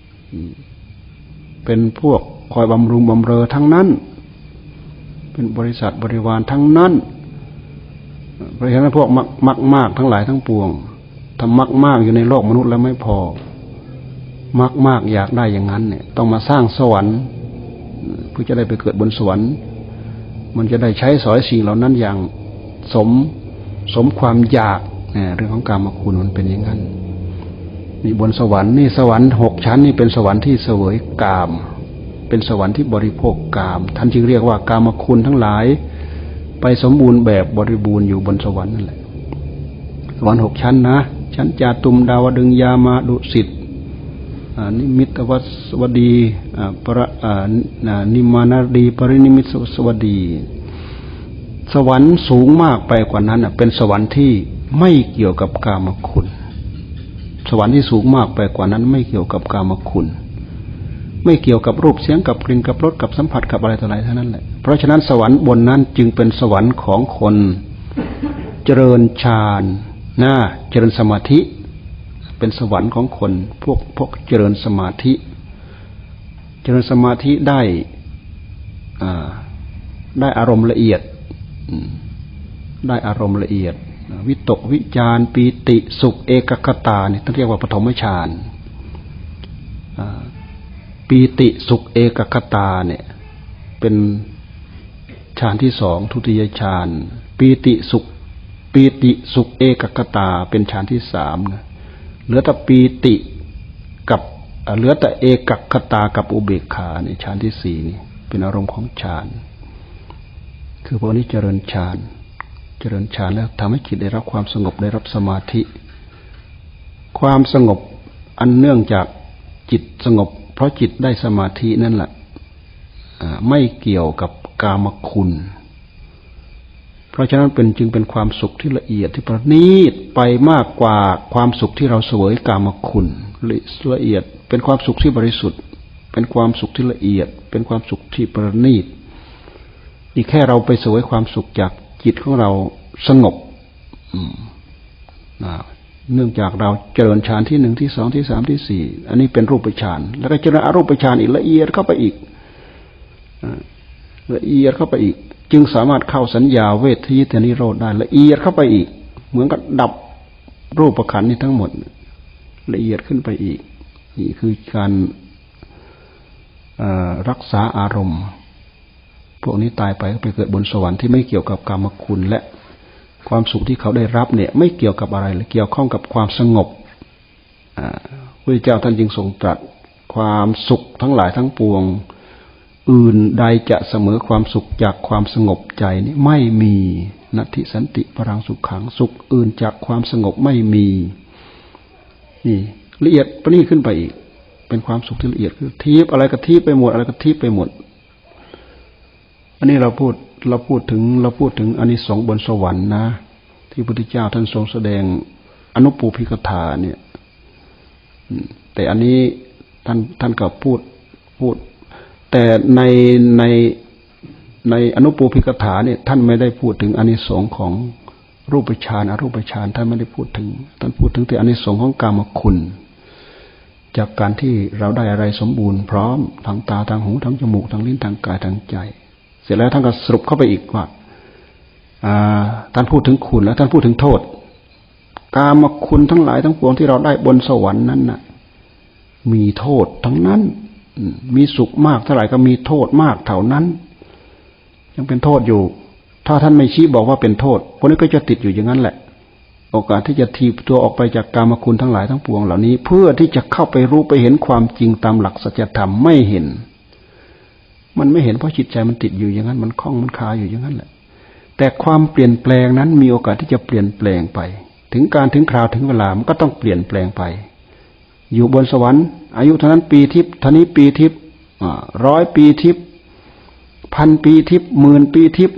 เป็นพวกคอยบำรุงบำเรอทั้งนั้นเป็นบริษัทบริวารทั้งนั้นเพราะฉะนั้นพวกมักมักมากทั้งหลายทั้งปวงถ้ามักมากอยู่ในโลกมนุษย์แล้วไม่พอมักมากอยากได้อย่างนั้นเนี่ยต้องมาสร้างสวรรค์เพื่อจะได้ไปเกิดบนสวรรค์มันจะได้ใช้สอยสิ่งเหล่านั้นอย่างสมสมความอยากเนี่ยเรื่องของกามคุณมันเป็นอย่างนั้นนี่บนสวรรค์นี่สวรรค์หกชั้นนี่เป็นสวรรค์ที่เสวยกามเป็นสวรรค์ที่บริโภคกามท่านจึงเรียกว่ากามคุณทั้งหลายไปสมบูรณ์แบบบริบูรณ์อยู่บนสวรรค์นั่นแหละสวรรค์หกชั้นนะชั้นจาตุมดาวดึงยามาดุสิตนิมิตวสวดีปรนิมานาดีปรินิมิตสวดีสวรรค์สูงมากไปกว่านั้นเป็นสวรรค์ที่ไม่เกี่ยวกับกามคุณสวรรค์ที่สูงมากไปกว่านั้นไม่เกี่ยวกับกามคุณไม่เกี่ยวกับรูปเสียงกับกลิ่นกับรสกับสัมผัสกับอะไรต่ออะไรเท่านั้นแหละเพราะฉะนั้นสวรรค์บนนั้นจึงเป็นสวรรค์ของคนเจริญฌานนะเจริญสมาธิเป็นสวรรค์ของคนพวกพวกเจริญสมาธิเจริญสมาธิได้ได้อารมณ์ละเอียดได้อารมณ์ละเอียดวิตกวิจารปีติสุขเอกคตาเนี่ยต้องเรียกว่าปฐมฌานปีติสุขเอกคตาเนี่ยเป็นฌานที่สองทุติยฌานปีติสุขปีติสุขเอกคตาเป็นฌานที่สามนะเหลือแต่ปีติกับเหลือแต่เอกคตากับอุเบกขาเนี่ยฌานที่สี่นี่เป็นอารมณ์ของฌานคือพวกนี้เจริญฌานเจริญฌานแล้วทำให้จิตได้รับความสงบได้รับสมาธิความสงบอันเนื่องจากจิตสงบเพราะจิตได้สมาธินั่นแหละไม่เกี่ยวกับกามคุณเพราะฉะนั้นเป็นจึงเป็นความสุขที่ละเอียดที่ประณีตไปมากกว่าความสุขที่เราเสวยกามคุณละเอียดเป็นความสุขที่บริสุทธิ์เป็นความสุขที่ละเอียดเป็นความสุขที่ประณีตนี่แค่เราไปเสวยความสุขจากจิตของเราสงบเนื่องจากเราเจริญฌานที่หนึ่งที่สองที่สามที่สี่อันนี้เป็นรูปฌานแล้วก็เจริญอรูปฌานอีกละเอียดเข้าไปอีกละเอียดเข้าไปอีกจึงสามารถเข้าสัญญาเวทยิตานิโรธได้ละเอียดเข้าไปอีกเหมือนกับดับรูปขันธ์นี้ทั้งหมดละเอียดขึ้นไปอีกนี่คือการรักษาอารมณ์พวกนี้ตายไปก็ไปเกิดบนสวรรค์ที่ไม่เกี่ยวกับกามคุณและความสุขที่เขาได้รับเนี่ยไม่เกี่ยวกับอะไรเลยเกี่ยวข้องกับความสงบพระพุทธเจ้าท่านจึงทรงตรัสความสุขทั้งหลายทั้งปวงอื่นใดจะเสมอความสุขจากความสงบใจนี่ไม่มีนัตถิสันติปรังสุขขังสุขอื่นจากความสงบไม่มีนี่ละเอียดประณีตขึ้นไปอีกเป็นความสุขที่ละเอียดคือทิพย์อะไรก็ทิพย์ไปหมดอะไรก็ทิพย์ไปหมดอันนี้เราพูดเราพูดถึงเราพูดถึงอานิสงส์บนสวรรค์นะที่พระพุทธเจ้าท่านทรงแสดงอนุปูพิกถาเนี่ยแต่อันนี้ท่านท่านก็พูดพูดแต่ในในในอนุปูพิกถาเนี่ยท่านไม่ได้พูดถึงอานิสงส์ของรูปฌานอรูปฌานท่านไม่ได้พูดถึงท่านพูดถึงแต่อานิสงส์ของกามคุณจากการที่เราได้อะไรสมบูรณ์พร้อมทางตาทางหูทางจมูกทางลิ้นทางกายทางใจเสร็จแล้วท่านก็สรุปเข้าไปอีกว่าท่านพูดถึงคุณแล้วท่านพูดถึงโทษกามคุณทั้งหลายทั้งปวงที่เราได้บนสวรรค์นั้นน่ะมีโทษทั้งนั้นมีสุขมากเท่าไหร่ก็มีโทษมากเท่านั้นยังเป็นโทษอยู่ถ้าท่านไม่ชี้บอกว่าเป็นโทษพวกนี้ก็จะติดอยู่อย่างนั้นแหละโอกาสที่จะถีบตัวออกไปจากกามคุณทั้งหลายทั้งปวงเหล่านี้เพื่อที่จะเข้าไปรู้ไปเห็นความจริงตามหลักสัจธรรมไม่เห็นมันไม่เห็นเพราะจิตใจมันติดอยู่อย่างนั้นมันคล้องมันคาอยู่อย่างนั้นแหละแต่ความเปลี่ยนแปลงนั้นมีโอกาสที่จะเปลี่ยนแปลงไปถึงการถึงคราวถึงเวลามันก็ต้องเปลี่ยนแปลงไปอยู่บนสวรรค์อายุเท่านั้นปีทิพย์เท่านี้ปีทิพย์ร้อยปีทิพย์พันปีทิพย์หมื่นปีทิพย์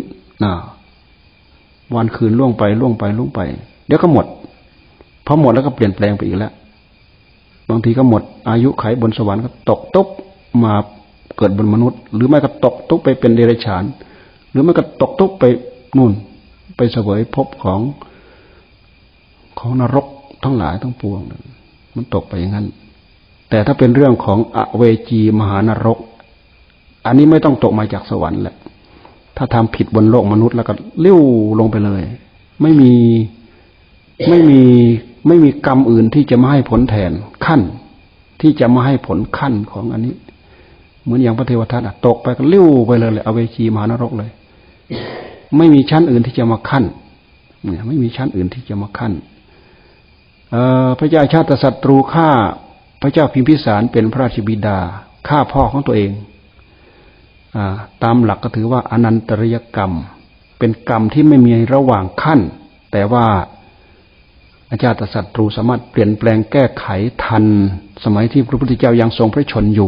วันคืนล่วงไปล่วงไปล่วงไปเดี๋ยวก็หมดพอหมดแล้วก็เปลี่ยนแปลงไปอีกแล้วบางทีก็หมดอายุไขบนสวรรค์ก็ตกตุ๊บมาเกิดบนมนุษย์หรือไม่ก็ตกตุ๊บไปเป็นเดรัจฉานหรือไม่ก็ตกตุ๊บไปนู่นไปเสวยภพของของนรกทั้งหลายทั้งปวงมันตกไปอย่างนั้นแต่ถ้าเป็นเรื่องของอเวจีมหานรกอันนี้ไม่ต้องตกมาจากสวรรค์แหละถ้าทำผิดบนโลกมนุษย์แล้วก็เลี้ยวลงไปเลยไม่มีไม่มีไม่มีกรรมอื่นที่จะมาให้ผลแทนขั้นที่จะมาให้ผลขั้นของอันนี้เหมือนอย่างพระเทวทัตตกไปก็ลิ้วไปเลยเลยอเวจีมหานรกเลยไม่มีชั้นอื่นที่จะมาขั้นเนี่ยไม่มีชั้นอื่นที่จะมาขั้นพระเจ้าชาติศัตรูฆ่าพระเจ้าพิมพิสารเป็นพระราชบิดาฆ่าพ่อของตัวเองตามหลักก็ถือว่าอนันตริยกรรมเป็นกรรมที่ไม่มีระหว่างขั้นแต่ว่าอาชาติศัตรูสามารถเปลี่ยนแปลงแก้ไขทันสมัยที่พระพุทธเจ้ายังทรงพระชนอยู่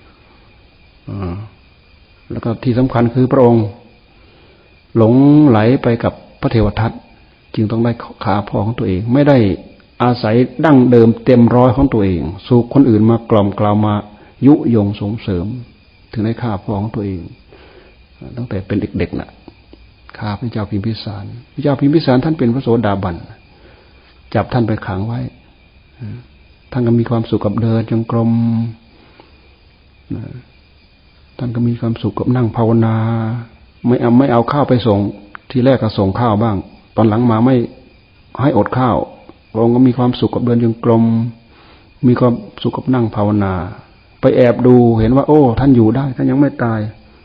แล้วก็ที่สำคัญคือพระองค์หลงไหลไปกับพระเทวทัตจึงต้องได้ฆ่าพ่อของตัวเองไม่ได้อาศัยดั้งเดิมเต็มร้อยของตัวเองสู่คนอื่นมากล่อมกล่าวมายุยงส่งเสริมถึงได้ฆ่าพ่อของตัวเองตั้งแต่เป็นเด็กๆน่ะฆ่าพระเจ้าพิมพิสารพระเจ้าพิมพิสารท่านเป็นพระโสดาบันจับท่านไปขังไว้ท่านก็มีความสุขกับเดินจงกรมท่านก็มีความสุขกับนั่งภาวนาไม่เอาไม่เอาข้าวไปส่งทีแรกก็ส่งข้าวบ้างตอนหลังมาไม่ให้อดข้าวพระองค์ก็มีความสุขกับเดินจงกรมมีความสุขกับนั่งภาวนาไปแอบดูเห็นว่าโอ้ท่านอยู่ได้ท่านยังไม่ตาย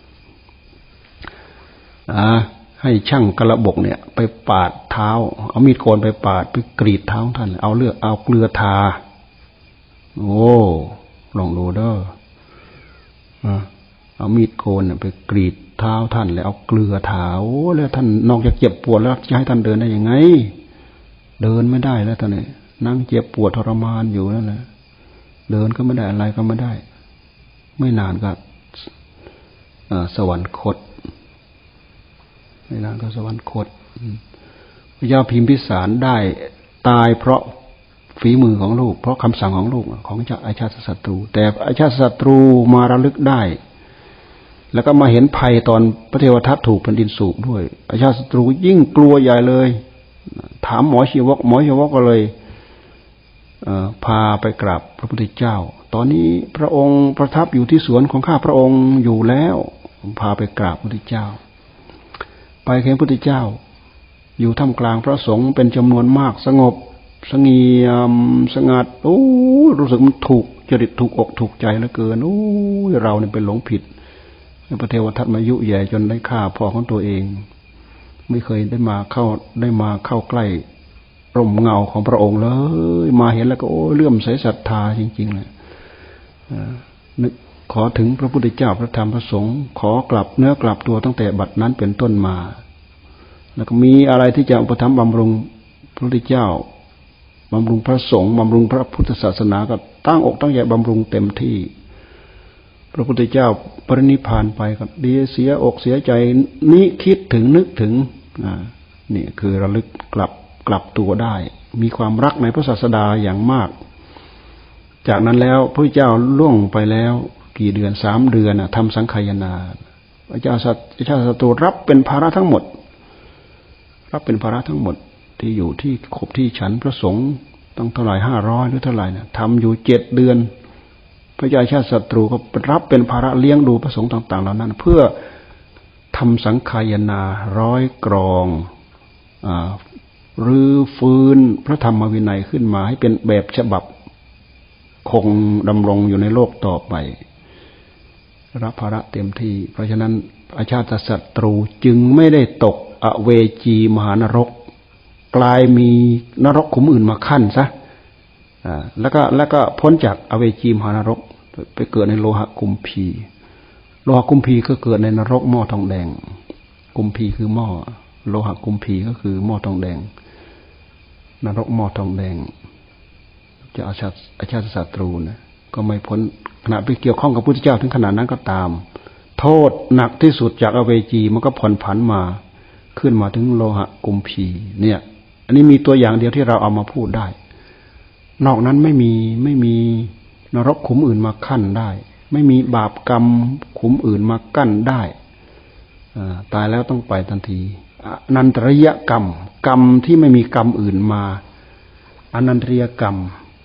อ่าให้ช่างกระบกเนี่ยไปปาดเท้าเอามีดโกนไปปาดไปกรีดเท้าท่านเอาเลือดเอาเกลือทาโอ้ลองดูเด้ออ่าเอามีดโกนไปกรีดเท้าท่านแล้วเอาเกลือทาโอ้แล้วท่านนอกจากเจ็บปวดแล้วจะให้ท่านเดินได้ยังไงเดินไม่ได้แล้วท่านเนี่ยนั่งเจ็บปวดทรมานอยู่นั่นแหละเดินก็ไม่ได้อะไรก็ไม่ได้ไม่นานก็สวรรคตไม่นานก็สวรรคตพระเจ้าพิมพิสารได้ตายเพราะฝีมือของลูกเพราะคำสั่งของลูกของเจ้าอาชาติศัตรูแต่อาชาติศัตรูมาระลึกได้แล้วก็มาเห็นภัยตอนพระเทวทัตถูกแผ่นดินสูบด้วยอาชาติศัตรูยิ่งกลัวใหญ่เลยถามหมอชีวกหมอชีวกก็เลยพาไปกราบพระพุทธเจ้าตอนนี้พระองค์ประทับอยู่ที่สวนของข้าพระองค์อยู่แล้วพาไปกราบพระพุทธเจ้าไปเห็นพระพุทธเจ้าอยู่ท่ามกลางพระสงฆ์เป็นจำนวนมากสงบสงี่ยมสงัดโอ้รู้สึกมันถูกจริตถูกอกถูกใจเหลือเกินโอ้เราเนี่ยเป็นหลงผิดพระเทวทัตมายุแย่จนได้ฆ่าพ่อของตัวเองไม่เคยได้มาเข้าได้มาเข้าใกล้ร่มเงาของพระองค์เลยมาเห็นแล้วก็โอ้เลื่อมใสศรัทธาจริงๆเลยนึกขอถึงพระพุทธเจ้าพระธรรมพระสงฆ์ขอกลับเนื้อกลับตัวตั้งแต่บัดนั้นเป็นต้นมาแล้วก็มีอะไรที่จะอุปถัมภ์บำรุงพระพุทธเจ้าบำรุงพระสงฆ์บำรุงพระพุทธศาสนาก็ตั้งอกตั้งใจบำรุงเต็มที่พระพุทธเจ้าปรินิพพานไปก็ดีเสียอกเสียใจนี้คิดถึงนึกถึงนี่คือระลึกกลับกลับตัวได้มีความรักในพระศาสดาอย่างมากจากนั้นแล้วพระเจ้าล่วงไปแล้วกี่เดือนสามเดือนทำสังฆายนาพระเจ้าสัตพระเจ้าศัตรูรับเป็นภาระทั้งหมดรับเป็นภาระทั้งหมดที่อยู่ที่ขบที่ฉันพระสงฆ์ตั้งเท่าไหร่ห้าร้อยหรือเท่าไหร่เนี่ยทำอยู่เจ็ดเดือนพระเจ้าชาติศัตรูก็รับเป็นภาระเลี้ยงดูพระสงฆ์ต่างๆเหล่านั้นเพื่อทำสังฆายนาร้อยกรองหรือฟื้นพระธรรมวินัยขึ้นมาให้เป็นแบบฉบับคงดำรงอยู่ในโลกต่อไปรับภาระเต็มที่เพราะฉะนั้นอาชาติศัตรูจึงไม่ได้ตกอเวจีมหานรกกลายมีนรกขุมอื่นมาขั้นซะแล้วก็แล้วก็พ้นจากอเวจีมหานรกไปเกิดในโลหะกุมพีโลหะกุมพีก็เกิดในนรกหม้อทองแดงกุมพีคือหม้อโลหะกุมพีก็คือหม้อทองแดงนรกหม้อทองแดงจะอาชาติอาชาติศัตรูนะก็ไม่พ้นขณะไปเกี่ยวข้องกับพระพุทธเจ้าถึงขนาดนั้นก็ตามโทษหนักที่สุดจากอเวจีมันก็ผ่อนผันมาขึ้นมาถึงโลหะกุมพีเนี่ยอันนี้มีตัวอย่างเดียวที่เราเอามาพูดได้นอกนั้นไม่มีไม่มีนรกขุมอื่นมาขั้นได้ไม่มีบาปกรรมขุมอื่นมากั้นได้ตายแล้วต้องไปทันทีอนันตริยกรรมกรรมที่ไม่มีกรรมอื่นมาอนันตริยกรรม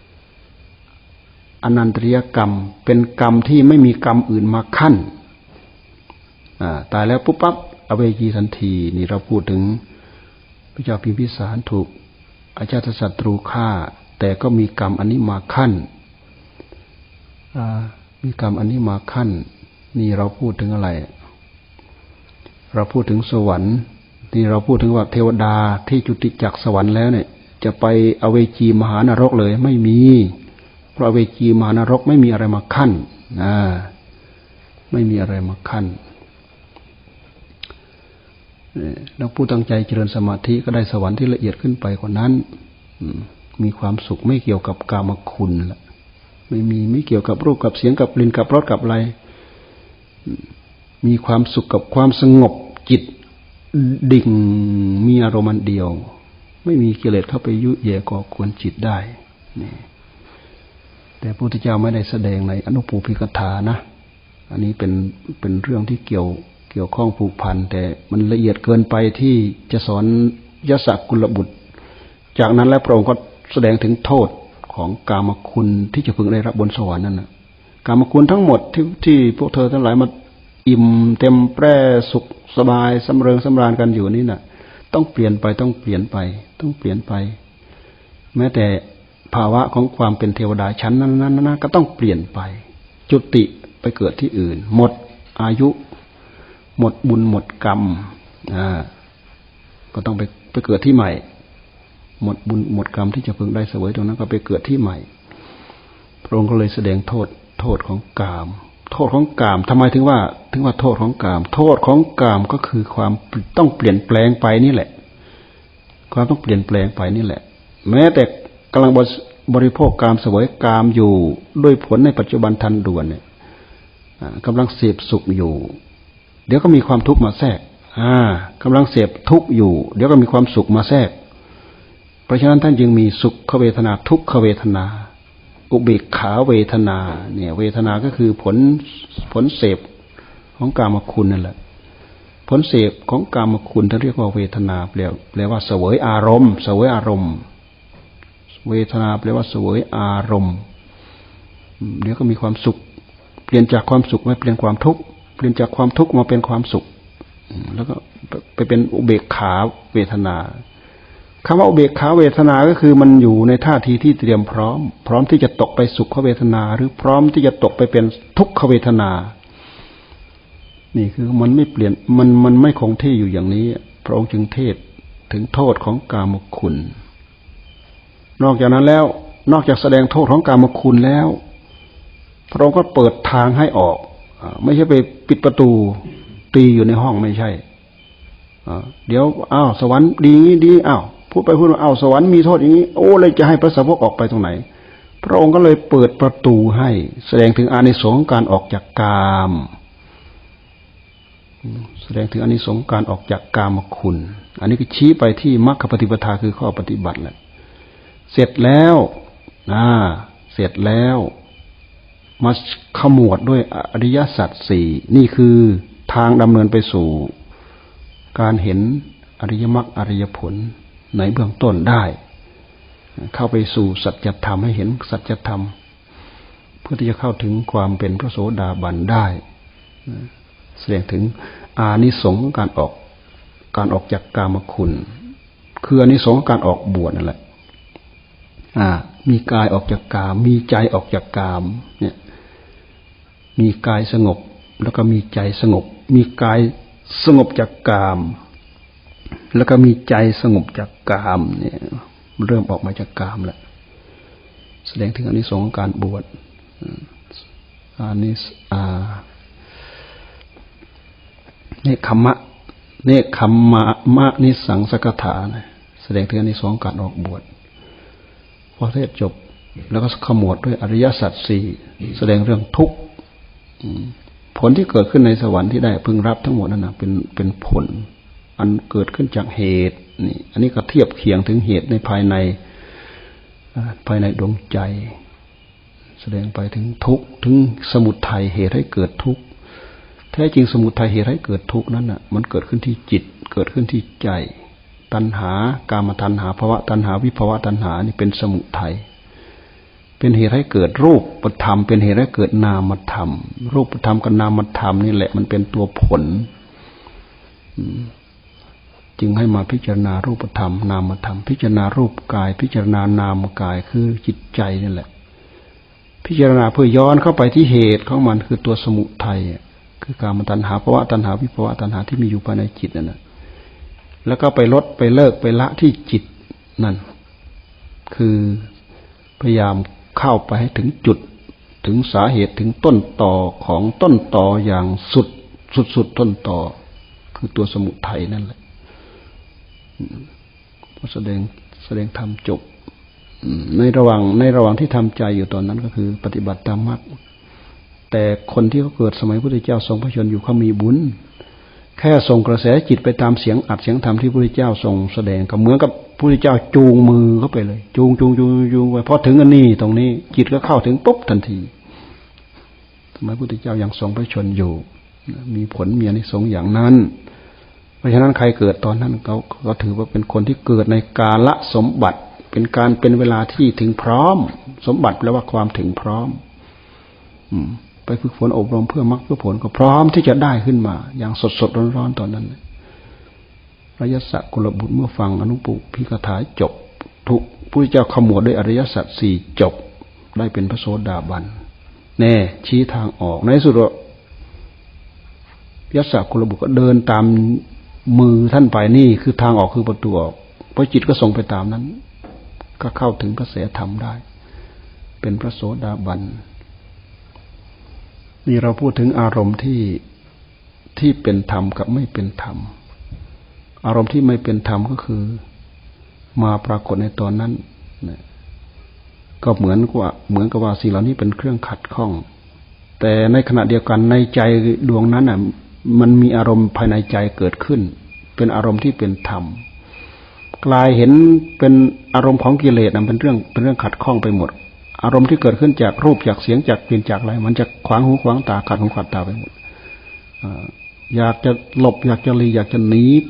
อนันตริยกรรมเป็นกรรมที่ไม่มีกรรมอื่นมาขั้นตายแล้วปุ๊บปั๊บอเวจีทันทีนี่เราพูดถึงพระเจ้าพิมพิสารถูกอาชาติศัตรูฆ่าแต่ก็มีกรรมอันนี้มาขั้นมีกรรมอันนี้มาขั้นนี่เราพูดถึงอะไรเราพูดถึงสวรรค์ที่เราพูดถึงว่าเทวดาที่จุติจากสวรรค์แล้วเนี่ยจะไปอเวจีมหานรกเลยไม่มีเพราะอเวจีมหานรกไม่มีอะไรมาขั้นนะไม่มีอะไรมาขั้นแล้วผู้ตั้งใจเจริญสมาธิก็ได้สวรรค์ที่ละเอียดขึ้นไปกว่านั้นมีความสุขไม่เกี่ยวกับกามคุณละไม่มีไม่เกี่ยวกับรูปกับเสียงกับกลิ่นกับรสกับอะไรมีความสุขกับความสงบจิตดิ่งมีอารมณ์เดียวไม่มีกิเลสเข้าไปยุ่ยแย่ก่อกวนจิตได้นี่แต่พระพุทธเจ้าไม่ได้แสดงในอนุปูพิกถานะอันนี้เป็นเป็นเรื่องที่เกี่ยวเกี่ยวข้องผูกพันแต่มันละเอียดเกินไปที่จะสอนยศกุลบุตรจากนั้นแล้วพระองค์ก็แสดงถึงโทษของกามคุณที่จะพึงได้รับบนสวรรค์นั่นนะกามคุณทั้งหมดที่ที่พวกเธอทั้งหลายมาอิ่มเต็มแปร่สุขสบายสำเริงสำราญกันอยู่นี่น่ะต้องเปลี่ยนไปต้องเปลี่ยนไปต้องเปลี่ยนไปแม้แต่ภาวะของความเป็นเทวดาชั้นนั้นๆนะก็ต้องเปลี่ยนไปจุติไปเกิดที่อื่นหมดอายุหมดบุญหมดกรรมอ่าก็ต้องไปไปเกิดที่ใหม่หมดบุญหมดกรรมที่จะพึงได้เสวยตรงนั้นก็ไปเกิดที่ใหม่พระองค์ก็เลยแสดงโทษโทษของกามโทษของกามทำไมถึงว่าถึงว่าโทษของกามโทษของกามก็คือความต้องเปลี่ยนแปลงไปนี่แหละความต้องเปลี่ยนแปลงไปนี่แหละแม้แต่กำลังบริโภคกามเสวยกามอยู่ด้วยผลในปัจจุบันทันด่วนเนี่ยกำลังเสพสุขอยู่เดี๋ยวก็มีความทุกข์มาแทรกอ่ากำลังเสพทุกข์อยู่เดี๋ยวก็มีความสุขมาแทรกเพราะฉะนั้นท่านจึงมีสุขเวทนาทุกขเวทนาอุเบกขาเวทนาเนี่ยเวทนาก็คือผลผลเสพของกามคุณนั่นแหละผลเสพของกามคุณท่านเรียกว่าเวทนาแปลแปลว่าเสวยอารมณ์เสวยอารมณ์เวทนาแปลว่าเสวยอารมณ์เดี๋ยวก็มีความสุขเปลี่ยนจากความสุขมาเปลี่ยนความทุกข์เปลี่ยนจากความทุกข์มาเป็นความสุขแล้วก็ไปเป็นอุเบกขาเวทนาคำว่าอุเบกขาเวทนาก็คือมันอยู่ในท่าทีที่เตรียมพร้อมพร้อมที่จะตกไปสุขเวทนาหรือพร้อมที่จะตกไปเป็นทุกขเวทนานี่คือมันไม่เปลี่ยนมันมันไม่คงที่อยู่อย่างนี้พระองค์จึงเทศถึงโทษของกามคุณนอกจากนั้นแล้วนอกจากแสดงโทษของกามคุณแล้วพระองค์ก็เปิดทางให้ออกไม่ใช่ไปปิดประตูตีอยู่ในห้องไม่ใช่เดี๋ยวอ้าวสวรรค์ดีงี้ดีอ้าวพูดไปพูดมาอ้าวสวรรค์มีโทษอย่างนี้โอ้เลยจะให้พระสาวกออกไปตรงไหนพระองค์ก็เลยเปิดประตูให้แสดงถึงอานิสงส์การออกจากกามแสดงถึงอานิสงส์การออกจากกามคุณอันนี้ก็ชี้ไปที่มรรคปฏิปทาคือข้อปฏิบัติแหละเสร็จแล้วนะเสร็จแล้วมาขมวดด้วยอริยสัจสี่นี่คือทางดำเนินไปสู่การเห็นอริยมรรคอริยผลในเบื้องต้นได้เข้าไปสู่สัจธรรมให้เห็นสัจธรรมเพื่อที่จะเข้าถึงความเป็นพระโสดาบันได้แสดงถึงอานิสงส์การออกการออกจากกามคุณคืออานิสงส์การออกบวชนั่นแหละอ่ามีกายออกจากกามมีใจออกจากกามเนี่ยมีกายสงบแล้วก็มีใจสงบมีกายสงบจากกามแล้วก็มีใจสงบจากกามเนี่ยเริ่มออกมาจากกามแล้วแสดงถึงอานิสงส์ของการบวชอานิสอาเนคขมมะเนคขมมะมะนิสังสกถาแสดงถึงอานิสงส์ของการออกบวชพอเทศจบแล้วก็ขมวดด้วยอริยสัจสี่แสดงเรื่องทุกข์ผลที่เกิดขึ้นในสวรรค์ที่ได้พึงรับทั้งหมดนั่นนะเป็นเป็นผลอันเกิดขึ้นจากเหตุนี่อันนี้ก็เทียบเคียงถึงเหตุในภายในภายในดวงใจแสดงไปถึงทุกข์ถึงสมุทัยเหตุให้เกิดทุกข์แท้จริงสมุทัยเหตุให้เกิดทุกข์นั้นน่ะมันเกิดขึ้นที่จิตเกิดขึ้นที่ใจตัณหากามตัณหาภวตัณหาวิภวตัณหานี่เป็นสมุทัยเป็นเหตุให้เกิดรูปธรรมเป็นเหตุให้เกิดนามธรรมรูปธรรมกับนามธรรมนี่แหละมันเป็นตัวผลจึงให้มาพิจารณารูปธรรมนามธรรมพิจารณารูปกายพิจารณานามกายคือจิตใจนี่แหละพิจารณาเพื่อย้อนเข้าไปที่เหตุของมันคือตัวสมุทัยคือกามตัณหาภวะตัณหาวิภวะตัณหาที่มีอยู่ภายในจิตนั่นนะแล้วก็ไปลดไปเลิกไปละที่จิตนั่นคือพยายามเข้าไปให้ถึงจุดถึงสาเหตุถึงต้นตอของต้นตออย่างสุดสุดสุดต้นตอคือตัวสมุทัยนั่นแหละพอแสดงแสดงธรรมจบในระหว่างในระหว่างที่ทำใจอยู่ตอนนั้นก็คือปฏิบัติตามมรรคแต่คนที่เขาเกิดสมัยพระพุทธเจ้าทรงพระชนอยู่เขามีบุญแค่ส่งกระแสจิตไปตามเสียงอัดเสียงธรรมที่พระพุทธเจ้าทรงแสดงก็เหมือนกับพระพุทธเจ้าจูงมือเข้าไปเลยจูงจูงจูงจูงไปพอถึงอันนี้ตรงนี้จิตก็เข้าถึงปุ๊บทันทีสมัยพระพุทธเจ้ายังทรงพระชนอยู่มีผลมีอานิสงส์อย่างนั้นเพราะฉะนั้นใครเกิดตอนนั้นเขาเขาถือว่าเป็นคนที่เกิดในกาลสมบัติเป็นการเป็นเวลาที่ถึงพร้อมสมบัติแปลว่าความถึงพร้อมอืมไปฝึกฝนอบรมเพื่อมรรคเพื่อผลก็พร้อมที่จะได้ขึ้นมาอย่างสดสดร้อนๆตอนนั้นอริยสัจกุลบุตรเมื่อฟังอนุปุพิกถาจบทุกพระเจ้าขมวดด้วยอริยสัจสี่จบได้เป็นพระโสดาบันแน่ชี้ทางออกในสุดยัสสะกุลบุตรก็เดินตามมือท่านไปนี่คือทางออกคือประตูออกเพราะจิตก็ส่งไปตามนั้นก็เข้าถึงกระแสธรรมได้เป็นพระโสดาบันนี่เราพูดถึงอารมณ์ที่ที่เป็นธรรมกับไม่เป็นธรรมอารมณ์ที่ไม่เป็นธรรมก็คือมาปรากฏในตอนนั้นก็เหมือนกับเหมือนกับว่าสิ่งเหล่านี้เป็นเครื่องขัดข้องแต่ในขณะเดียวกันในใจดวงนั้นน่ะมันมีอารมณ์ภายในใจเกิดขึ้นเป็นอารมณ์ที่เป็นธรรมกลายเห็นเป็นอารมณ์ของกิเลสน่ะเป็นเรื่องเป็นเรื่องขัดข้องไปหมดอารมณ์ที่เกิดขึ้นจากรูปจากเสียงจากกลิ่นจากอะไรมันจะขวางหูขวางตาขัดหูขัดตาไปหมดอยากจะหลบอยากจะหลีอยากจะหนีไป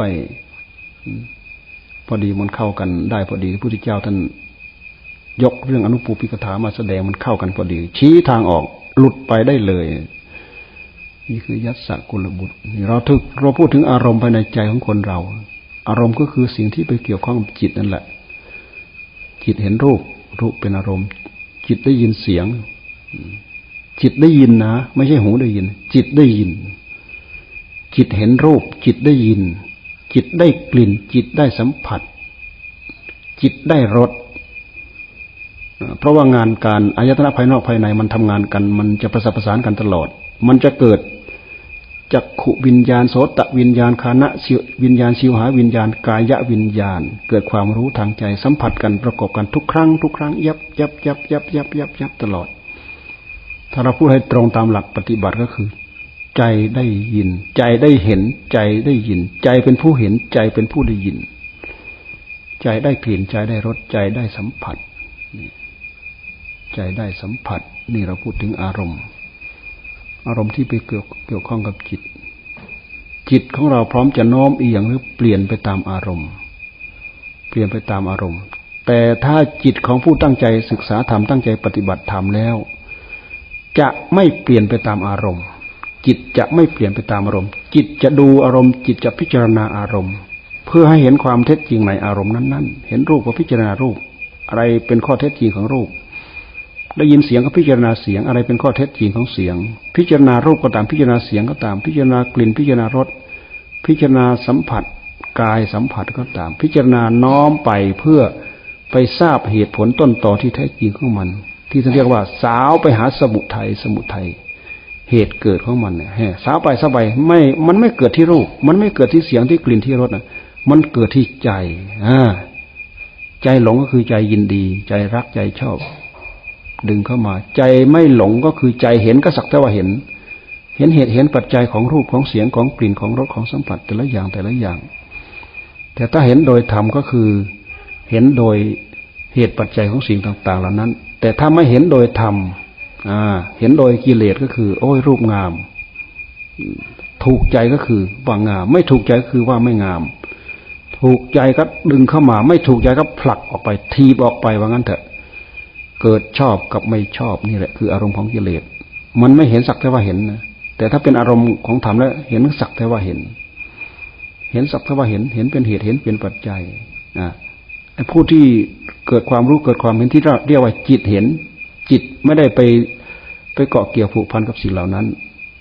พอดีมันเข้ากันได้พอดีพระพุทธเจ้าท่านยกเรื่องอนุปูปิกถามาแสดงมันเข้ากันพอดีชี้ทางออกหลุดไปได้เลยนี่คือยัสสะกุลบุตรเราถึกเราพูดถึงอารมณ์ภายในใจของคนเราอารมณ์ก็คือสิ่งที่ไปเกี่ยวข้องกับจิตนั่นแหละจิตเห็นรูปรูปเป็นอารมณ์จิตได้ยินเสียงจิตได้ยินนะไม่ใช่หูได้ยินจิตได้ยินจิตเห็นรูปจิตได้ยินจิตได้กลิ่นจิตได้สัมผัสจิตได้รสเพราะว่างานการอายตนะภายนอกภายในมันทำงานกันมันจะประสานประสานกันตลอดมันจะเกิดจักขุวิญญาณโสตวิญญาณฆานะวิญญาณชิวหาวิญญาณกายะวิญญาณเกิดความรู้ทางใจสัมผัสกันประกอบกันทุกครั้งทุกครั้งยับยับยับยับยับยับยับตลอดถ้าเราพูดให้ตรงตามหลักปฏิบัติก็คือใจได้ยินใจได้เห็นใจได้ยินใจเป็นผู้เห็นใจเป็นผู้ได้ยินใจได้กลิ่นใจได้รสใจได้สัมผัสใจได้สัมผัสนี่เราพูดถึงอารมณ์อารมณ์ที่ไปเกี่ยวเกี่ยวข้องกับจิตจิตของเราพร้อมจะโน้มเอียงหรือเปลี่ยนไปตามอารมณ์เปลี่ยนไปตามอารมณ์แต่ถ้าจิตของผู้ตั้งใจศึกษาธรรมตั้งใจปฏิบัติธรรมแล้วจะไม่เปลี่ยนไปตามอารมณ์จิตจะไม่เปลี่ยนไปตามอารมณ์จิตจะดูอารมณ์จิตจะพิจารณาอารมณ์เพื่อให้เห็นความเท็จจริงในอารมณ์นั้นๆเห็นรูปก็พิจารณารูปอะไรเป็นข้อเท็จจริงของรูปได้ยินเสียงก็พิจารณาเสียงอะไรเป็นข้อเท็จจริงของเสียงพิจารณารูปก็ตามพิจารณาเสียงก็ตามพิจารณากลิ่นพิจารณารสพิจารณาสัมผัสกายสัมผัสก็ตามพิจารณาน้อมไปเพื่อไปทราบเหตุผลต้นตอที่แท้จริงของมันที่ท่านเรียกว่าสาวไปหาสมุทัยสมุทัยเหตุเกิดของมันเนี่ยสาวไปสาวไปไม่มันไม่เกิดที่รูปมันไม่เกิดที่เสียงที่กลิ่นที่รสนะมันเกิดที่ใจอ่าใจหลงก็คือใจยินดีใจรักใจชอบดึงเข้ามาใจไม่หลงก็คือใจเห็นก็สักแต่ว่าเห็นเห็นเหตุเห็นปัจจัยของรูปของเสียงของกลิ่นของรสของสัมผัสแต่ละอย่างแต่ละอย่างแต่ถ้าเห็นโดยธรรมก็คือเห็นโดยเหตุปัจจัยของสิ่งต่างๆเหล่านั้นแต่ถ้าไม่เห็นโดยธรรมอ่าเห็นโดยกิเลสก็คือโอ้ยรูปงามถูกใจก็คือว่างามไม่ถูกใจก็คือว่าไม่งามถูกใจก็ดึงเข้ามาไม่ถูกใจก็ผลักออกไปทีบออกไปว่างั้นเถอะเกิดชอบกับไม่ชอบนี่แหละคืออารมณ์ของกิเลสมันไม่เห็นสักแต่ว่าเห็นนะแต่ถ้าเป็นอารมณ์ของธรรมแล้วเห็นสักแต่ว่าเห็นเห็นสักแต่ว่าเห็นเห็นเป็นเหตุเห็นเป็นปัจจัยนะไอ้ผู้ที่เกิดความรู้เกิดความเห็นที่เรียกว่าจิตเห็นจิตไม่ได้ไปไปเกาะเกี่ยวผูกพันกับสิ่งเหล่านั้น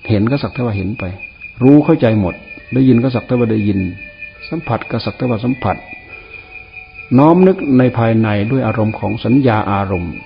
เห็นก็สักแต่ว่าเห็นไปรู้เข้าใจหมดได้ยินก็สักแต่ว่าได้ยินสัมผัสก็สักแต่ว่าสัมผัสน้อมนึกในภายในด้วยอารมณ์ของสัญญาอารมณ์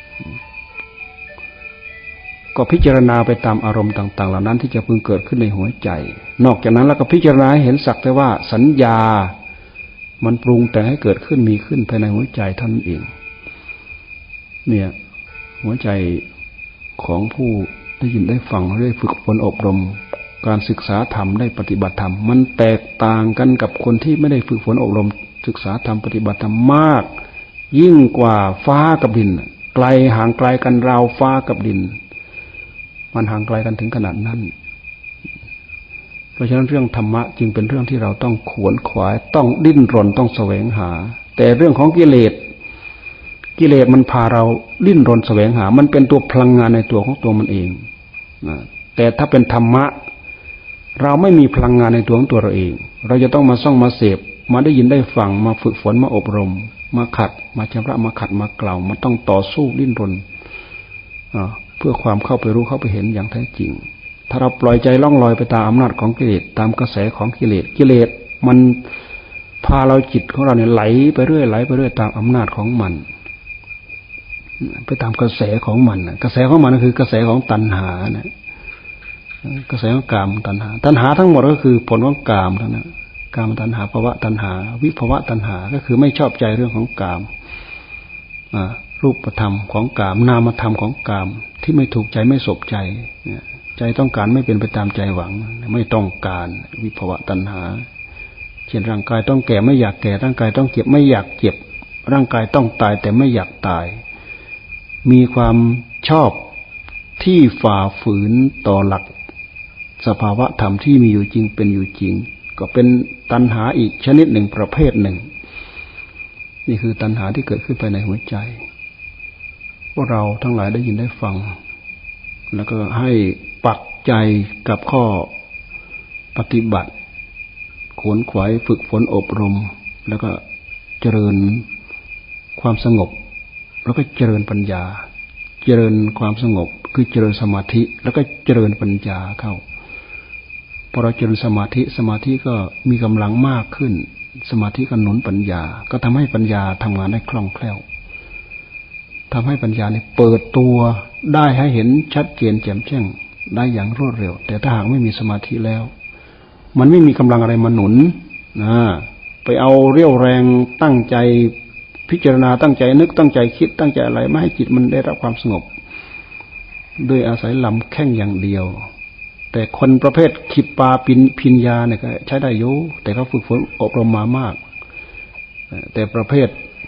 ก็พิจารณาไปตามอารมณ์ต่างๆเหล่านั้นที่จะพึงเกิดขึ้นในหัวใจนอกจากนั้นแล้วก็พิจารณาให้เห็นสักแต่ว่าสัญญามันปรุงแต่งให้เกิดขึ้นมีขึ้นภายในหัวใจเท่านั้นเองเนี่ยหัวใจของผู้ได้ยินได้ฟังได้ฝึกฝนอบรมการศึกษาธรรมได้ปฏิบัติธรรมมันแตกต่างกันกับคนที่ไม่ได้ฝึกฝนอบรมศึกษาธรรมปฏิบัติธรรมมากยิ่งกว่าฟ้ากับดินไกลห่างไกลกันราวฟ้ากับดินมันห่างไกลกันถึงขนาดนั้นเพราะฉะนั้นเรื่องธรรมะจึงเป็นเรื่องที่เราต้องขวนขวายต้องดิ้นรนต้องแสวงหาแต่เรื่องของกิเลสกิเลสมันพาเราดิ้นรนแสวงหามันเป็นตัวพลังงานในตัวของตัวมันเองแต่ถ้าเป็นธรรมะเราไม่มีพลังงานในตัวของตัวเราเองเราจะต้องมาซ่องมาเสพมาได้ยินได้ฟังมาฝึกฝนมาอบรมมาขัดมาชำระมาขัดมากล่าวมันต้องต่อสู้ดิ้นรนเพื่อความเข้าไปรู้เข้าไปเห็นอย่างแท้จริงถ้าเราปล่อยใจล่องลอยไปตามอำนาจของกิเลสตามกระแสของกิเลสกิเลสมันพาเราจิตของเราเนี่ยไหลไปเรื่อยไหลไปเรื่อยตามอำนาจของมันไปตามกระแสของมันกระแสของมันก็คือกระแสของตัณหานะกระแสของกามตัณหาตัณหาทั้งหมดก็คือผลของกามทั้งนั้นกามตัณหาภวะตัณหาวิภวะตัณหาก็คือไม่ชอบใจเรื่องของกามรูปธรรมของกามนามธรรมของกามที่ไม่ถูกใจไม่สบใจใจต้องการไม่เป็นไปตามใจหวังไม่ต้องการวิภวะตัณหาเช่นร่างกายต้องแก่ไม่อยากแก่ร่างกายต้องเจ็บไม่อยากเจ็บร่างกายต้องตายแต่ไม่อยากตายมีความชอบที่ฝ่าฝืนต่อหลักสภาวะธรรมที่มีอยู่จริงเป็นอยู่จริงก็เป็นตัณหาอีกชนิดหนึ่งประเภทหนึ่งนี่คือตัณหาที่เกิดขึ้นภายในหัวใจพวกเราทั้งหลายได้ยินได้ฟังแล้วก็ให้ปักใจกับข้อปฏิบัติขวนขวายฝึกฝนอบรมแล้วก็เจริญความสงบแล้วก็เจริญปัญญาเจริญความสงบคือเจริญสมาธิแล้วก็เจริญปัญญาเข้าพอเราเจริญสมาธิสมาธิก็มีกำลังมากขึ้นสมาธิก็หนุนปัญญาก็ทำให้ปัญญาทำงานได้คล่องแคล่วทำให้ปัญญาเนี่ยเปิดตัวได้ให้เห็นชัดเจนแจ่มแจ้งได้อย่างรวดเร็วแต่ถ้าหากไม่มีสมาธิแล้วมันไม่มีกำลังอะไรมาหนุนนะไปเอาเรี่ยวแรงตั้งใจพิจารณาตั้งใจนึกตั้งใจคิดตั้งใจอะไรไม่ให้จิตมันได้รับความสงบโดยอาศัยลำแข้งอย่างเดียวแต่คนประเภทขิปปาปินพิญญาเนี่ยก็ใช้ได้อยู่แต่เขาฝึกฝนอบรมมามากแต่ประเภท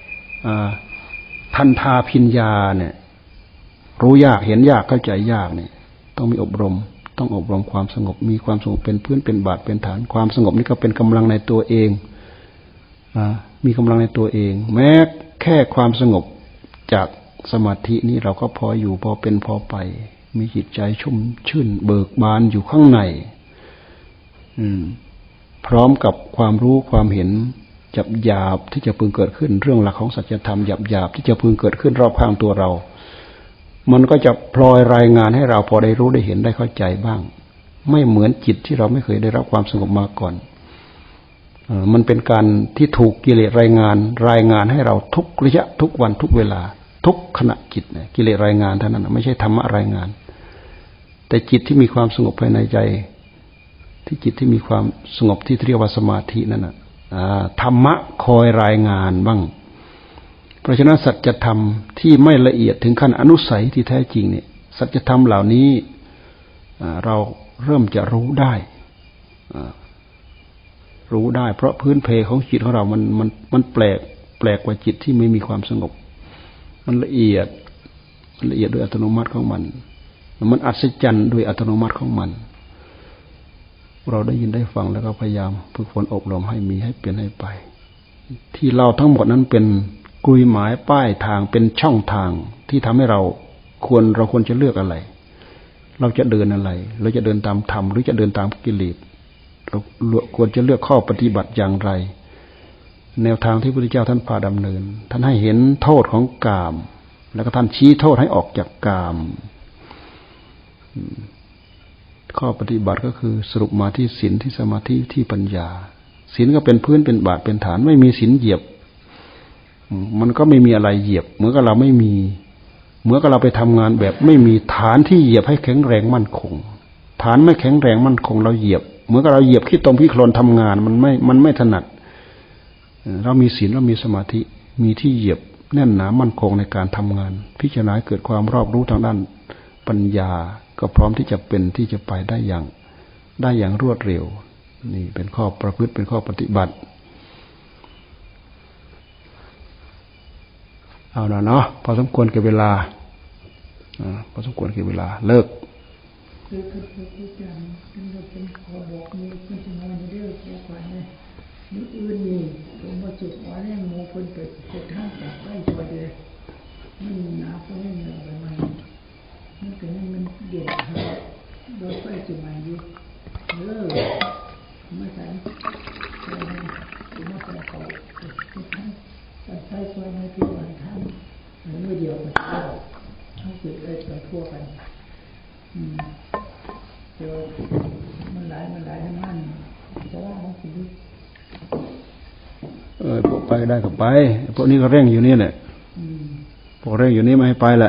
ทันทาพิญญาเนี่ยรู้ยากเห็นยากเข้าใจยากเนี่ยต้องมีอบรมต้องอบรมความสงบมีความสงบเป็นพื้นเป็นบาทเป็นฐานความสงบนี่ก็เป็นกำลังในตัวเองมีกำลังในตัวเองแม้แค่ความสงบจากสมาธินี้เราก็พออยู่พอเป็นพอไปมีจิตใจชุ่มชื่นเบิกบานอยู่ข้างในพร้อมกับความรู้ความเห็นจับหยาบที่จะพึงเกิดขึ้นเรื่องหลักของสัจธรรมหยาบหยาบที่จะพึงเกิดขึ้นรอบข้างตัวเรามันก็จะพลอยรายงานให้เราพอได้รู้ได้เห็นได้เข้าใจบ้างไม่เหมือนจิตที่เราไม่เคยได้รับความสงบมาก่อนมันเป็นการที่ถูกกิเลสรายงานรายงานให้เราทุกระยะทุกวันทุกเวลาทุกขณะจิตเนี่ยกิเลสรายงานเท่านั้นไม่ใช่ธรรมะรายงานแต่จิตที่มีความสงบภายในใจที่จิตที่มีความสงบที่เรียกว่าสมาธินั่นน่ะธรรมะคอยรายงานบ้างเพราะฉะนั้นสัจธรรมที่ไม่ละเอียดถึงขั้นอนุสัยที่แท้จริงเนี่ยสัจธรรมเหล่านี้เราเริ่มจะรู้ได้รู้ได้เพราะพื้นเพของจิตของเรามันมันมันแปลกแปลกกว่าจิตที่ไม่มีความสงบมันละเอียดละเอียดด้วยอัตโนมัติของมันมันอัศจรรย์ด้วยอัตโนมัติของมันเราได้ยินได้ฟังแล้วก็พยายามฝึกฝนอบรมให้มีให้เป็นให้ไปที่เราทั้งหมดนั้นเป็นกลุยหมายป้ายทางเป็นช่องทางที่ทำให้เราควรเราควรจะเลือกอะไรเราจะเดินอะไรเราจะเดินตามธรรมหรือจะเดินตามกิเลสเราควรจะเลือกข้อปฏิบัติอย่างไรแนวทางที่พระพุทธเจ้าท่านพาดำเนินท่านให้เห็นโทษของกามแล้วก็ท่านชี้โทษให้ออกจากกามข้อปฏิบัติก็คือสรุปมาที่ศีลที่สมาธิที่ปัญญาศีลก็เป็นพื้นเป็นบาทเป็นฐานไม่มีศีลเหยียบมันก็ไม่มีอะไรเหยียบเหมือนกับเราไม่มีเหมือนกับเราไปทำงานแบบไม่มีฐานที่เหยียบให้แข็งแรงมั่นคงฐานไม่แข็งแรงมั่นคงเราเหยียบเหมือนกับเราเหยียบขี้ตมขี้โคลนทำงานมันไม่มันไม่ถนัดเรามีศีลเรามีสมาธิมีที่เหยียบแน่นหนามั่นคงในการทำงานพิจารณาเกิดความรอบรู้ทางด้านปัญญาก็พร้อมที่จะเป็นที่จะไปได้อย่างได้อย่างรวดเร็วนี่เป็นข้อประพฤติเป็นข้อปฏิบัติเอาละเนาะพอสมควรแก่เวลาอ่าพอสมควรแก่เวลาเลิกคือคือคือคือจำมันจะเป็นขอบอกมีคนจะมาเรื่อยๆกว่าเนี่ยมีอื่นนี่ผมมาจุดว่าเนี่ยโมคนเปิดเปิดทางจากไร่ชอยเลยมันหนาเพราะนี่มันอะไรมันมันก็นี่มันเดือดครับโดยไฟจุดใหม่อยู่เออมาใส่ใส่มาใส่เขาทุกท่านใส่ซอยในที่วันท่านเหมือนเมื่อเดียวกันเขาจุดเลยไปทั่วกันอืมเดี๋ยวมันหลายมันหลายให้มันจะว่ามันสิเออพวกไปได้ก็ไปพวกนี้ก็เร่งอยู่นี่แหละพวกเร่งอยู่นี่ไม่ให้ไปแหละ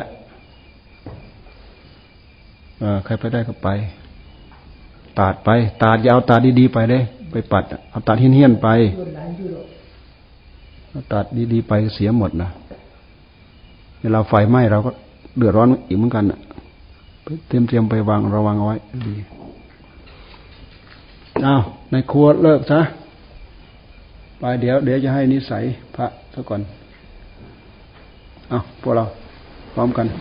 เออใครไปได้ก็ไปตาดไปตาดอย่าเอาตาดดีๆไปเลยไปปัดเอาตาดเฮี้ยนๆไปเอาตาดดีๆไปเสียหมดนะเวลาไฟไหม้เราก็เดือดร้อนอีกเหมือนกันน่ะเตรียมเตรียมไปวางระวังเอาไว้ดีอ้าวในครัวเลิกซะไปเดี๋ยวเดี๋ยวจะให้นิสัยพระซะก่อนอ้าวพวกเราพร้อมกัน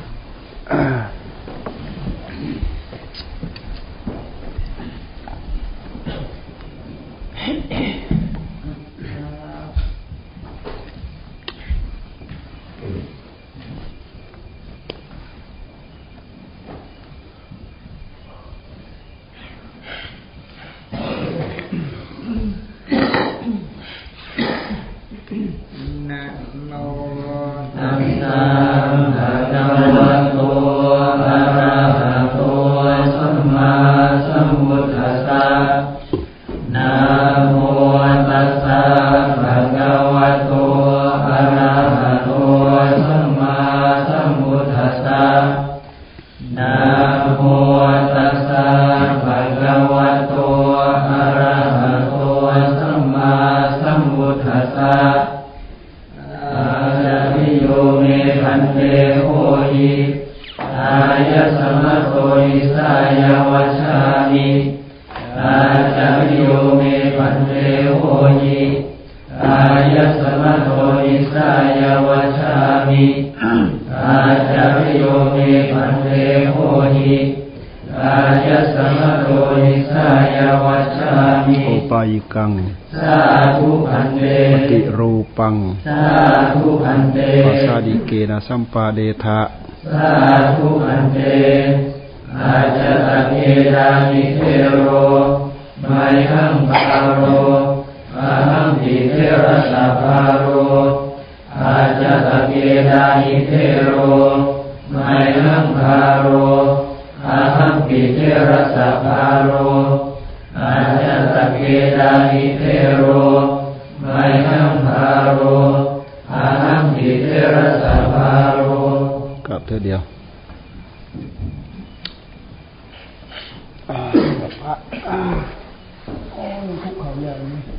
สัมปาเดทะสาธุอันเตอาจจะตะเกดานิเทโรไมหังพาโรอาหังปิเทระสะพาโรอาจจะตะเกดานิเทโรไมหังพาโรอาหังปิเทระสะพาโรอาจจะตะเกดานิเทโรไมหังพาโรอาหังปิเทระสะพาโรกับเธอเดียวพระโอ้ยทุกข์เขาใหญ่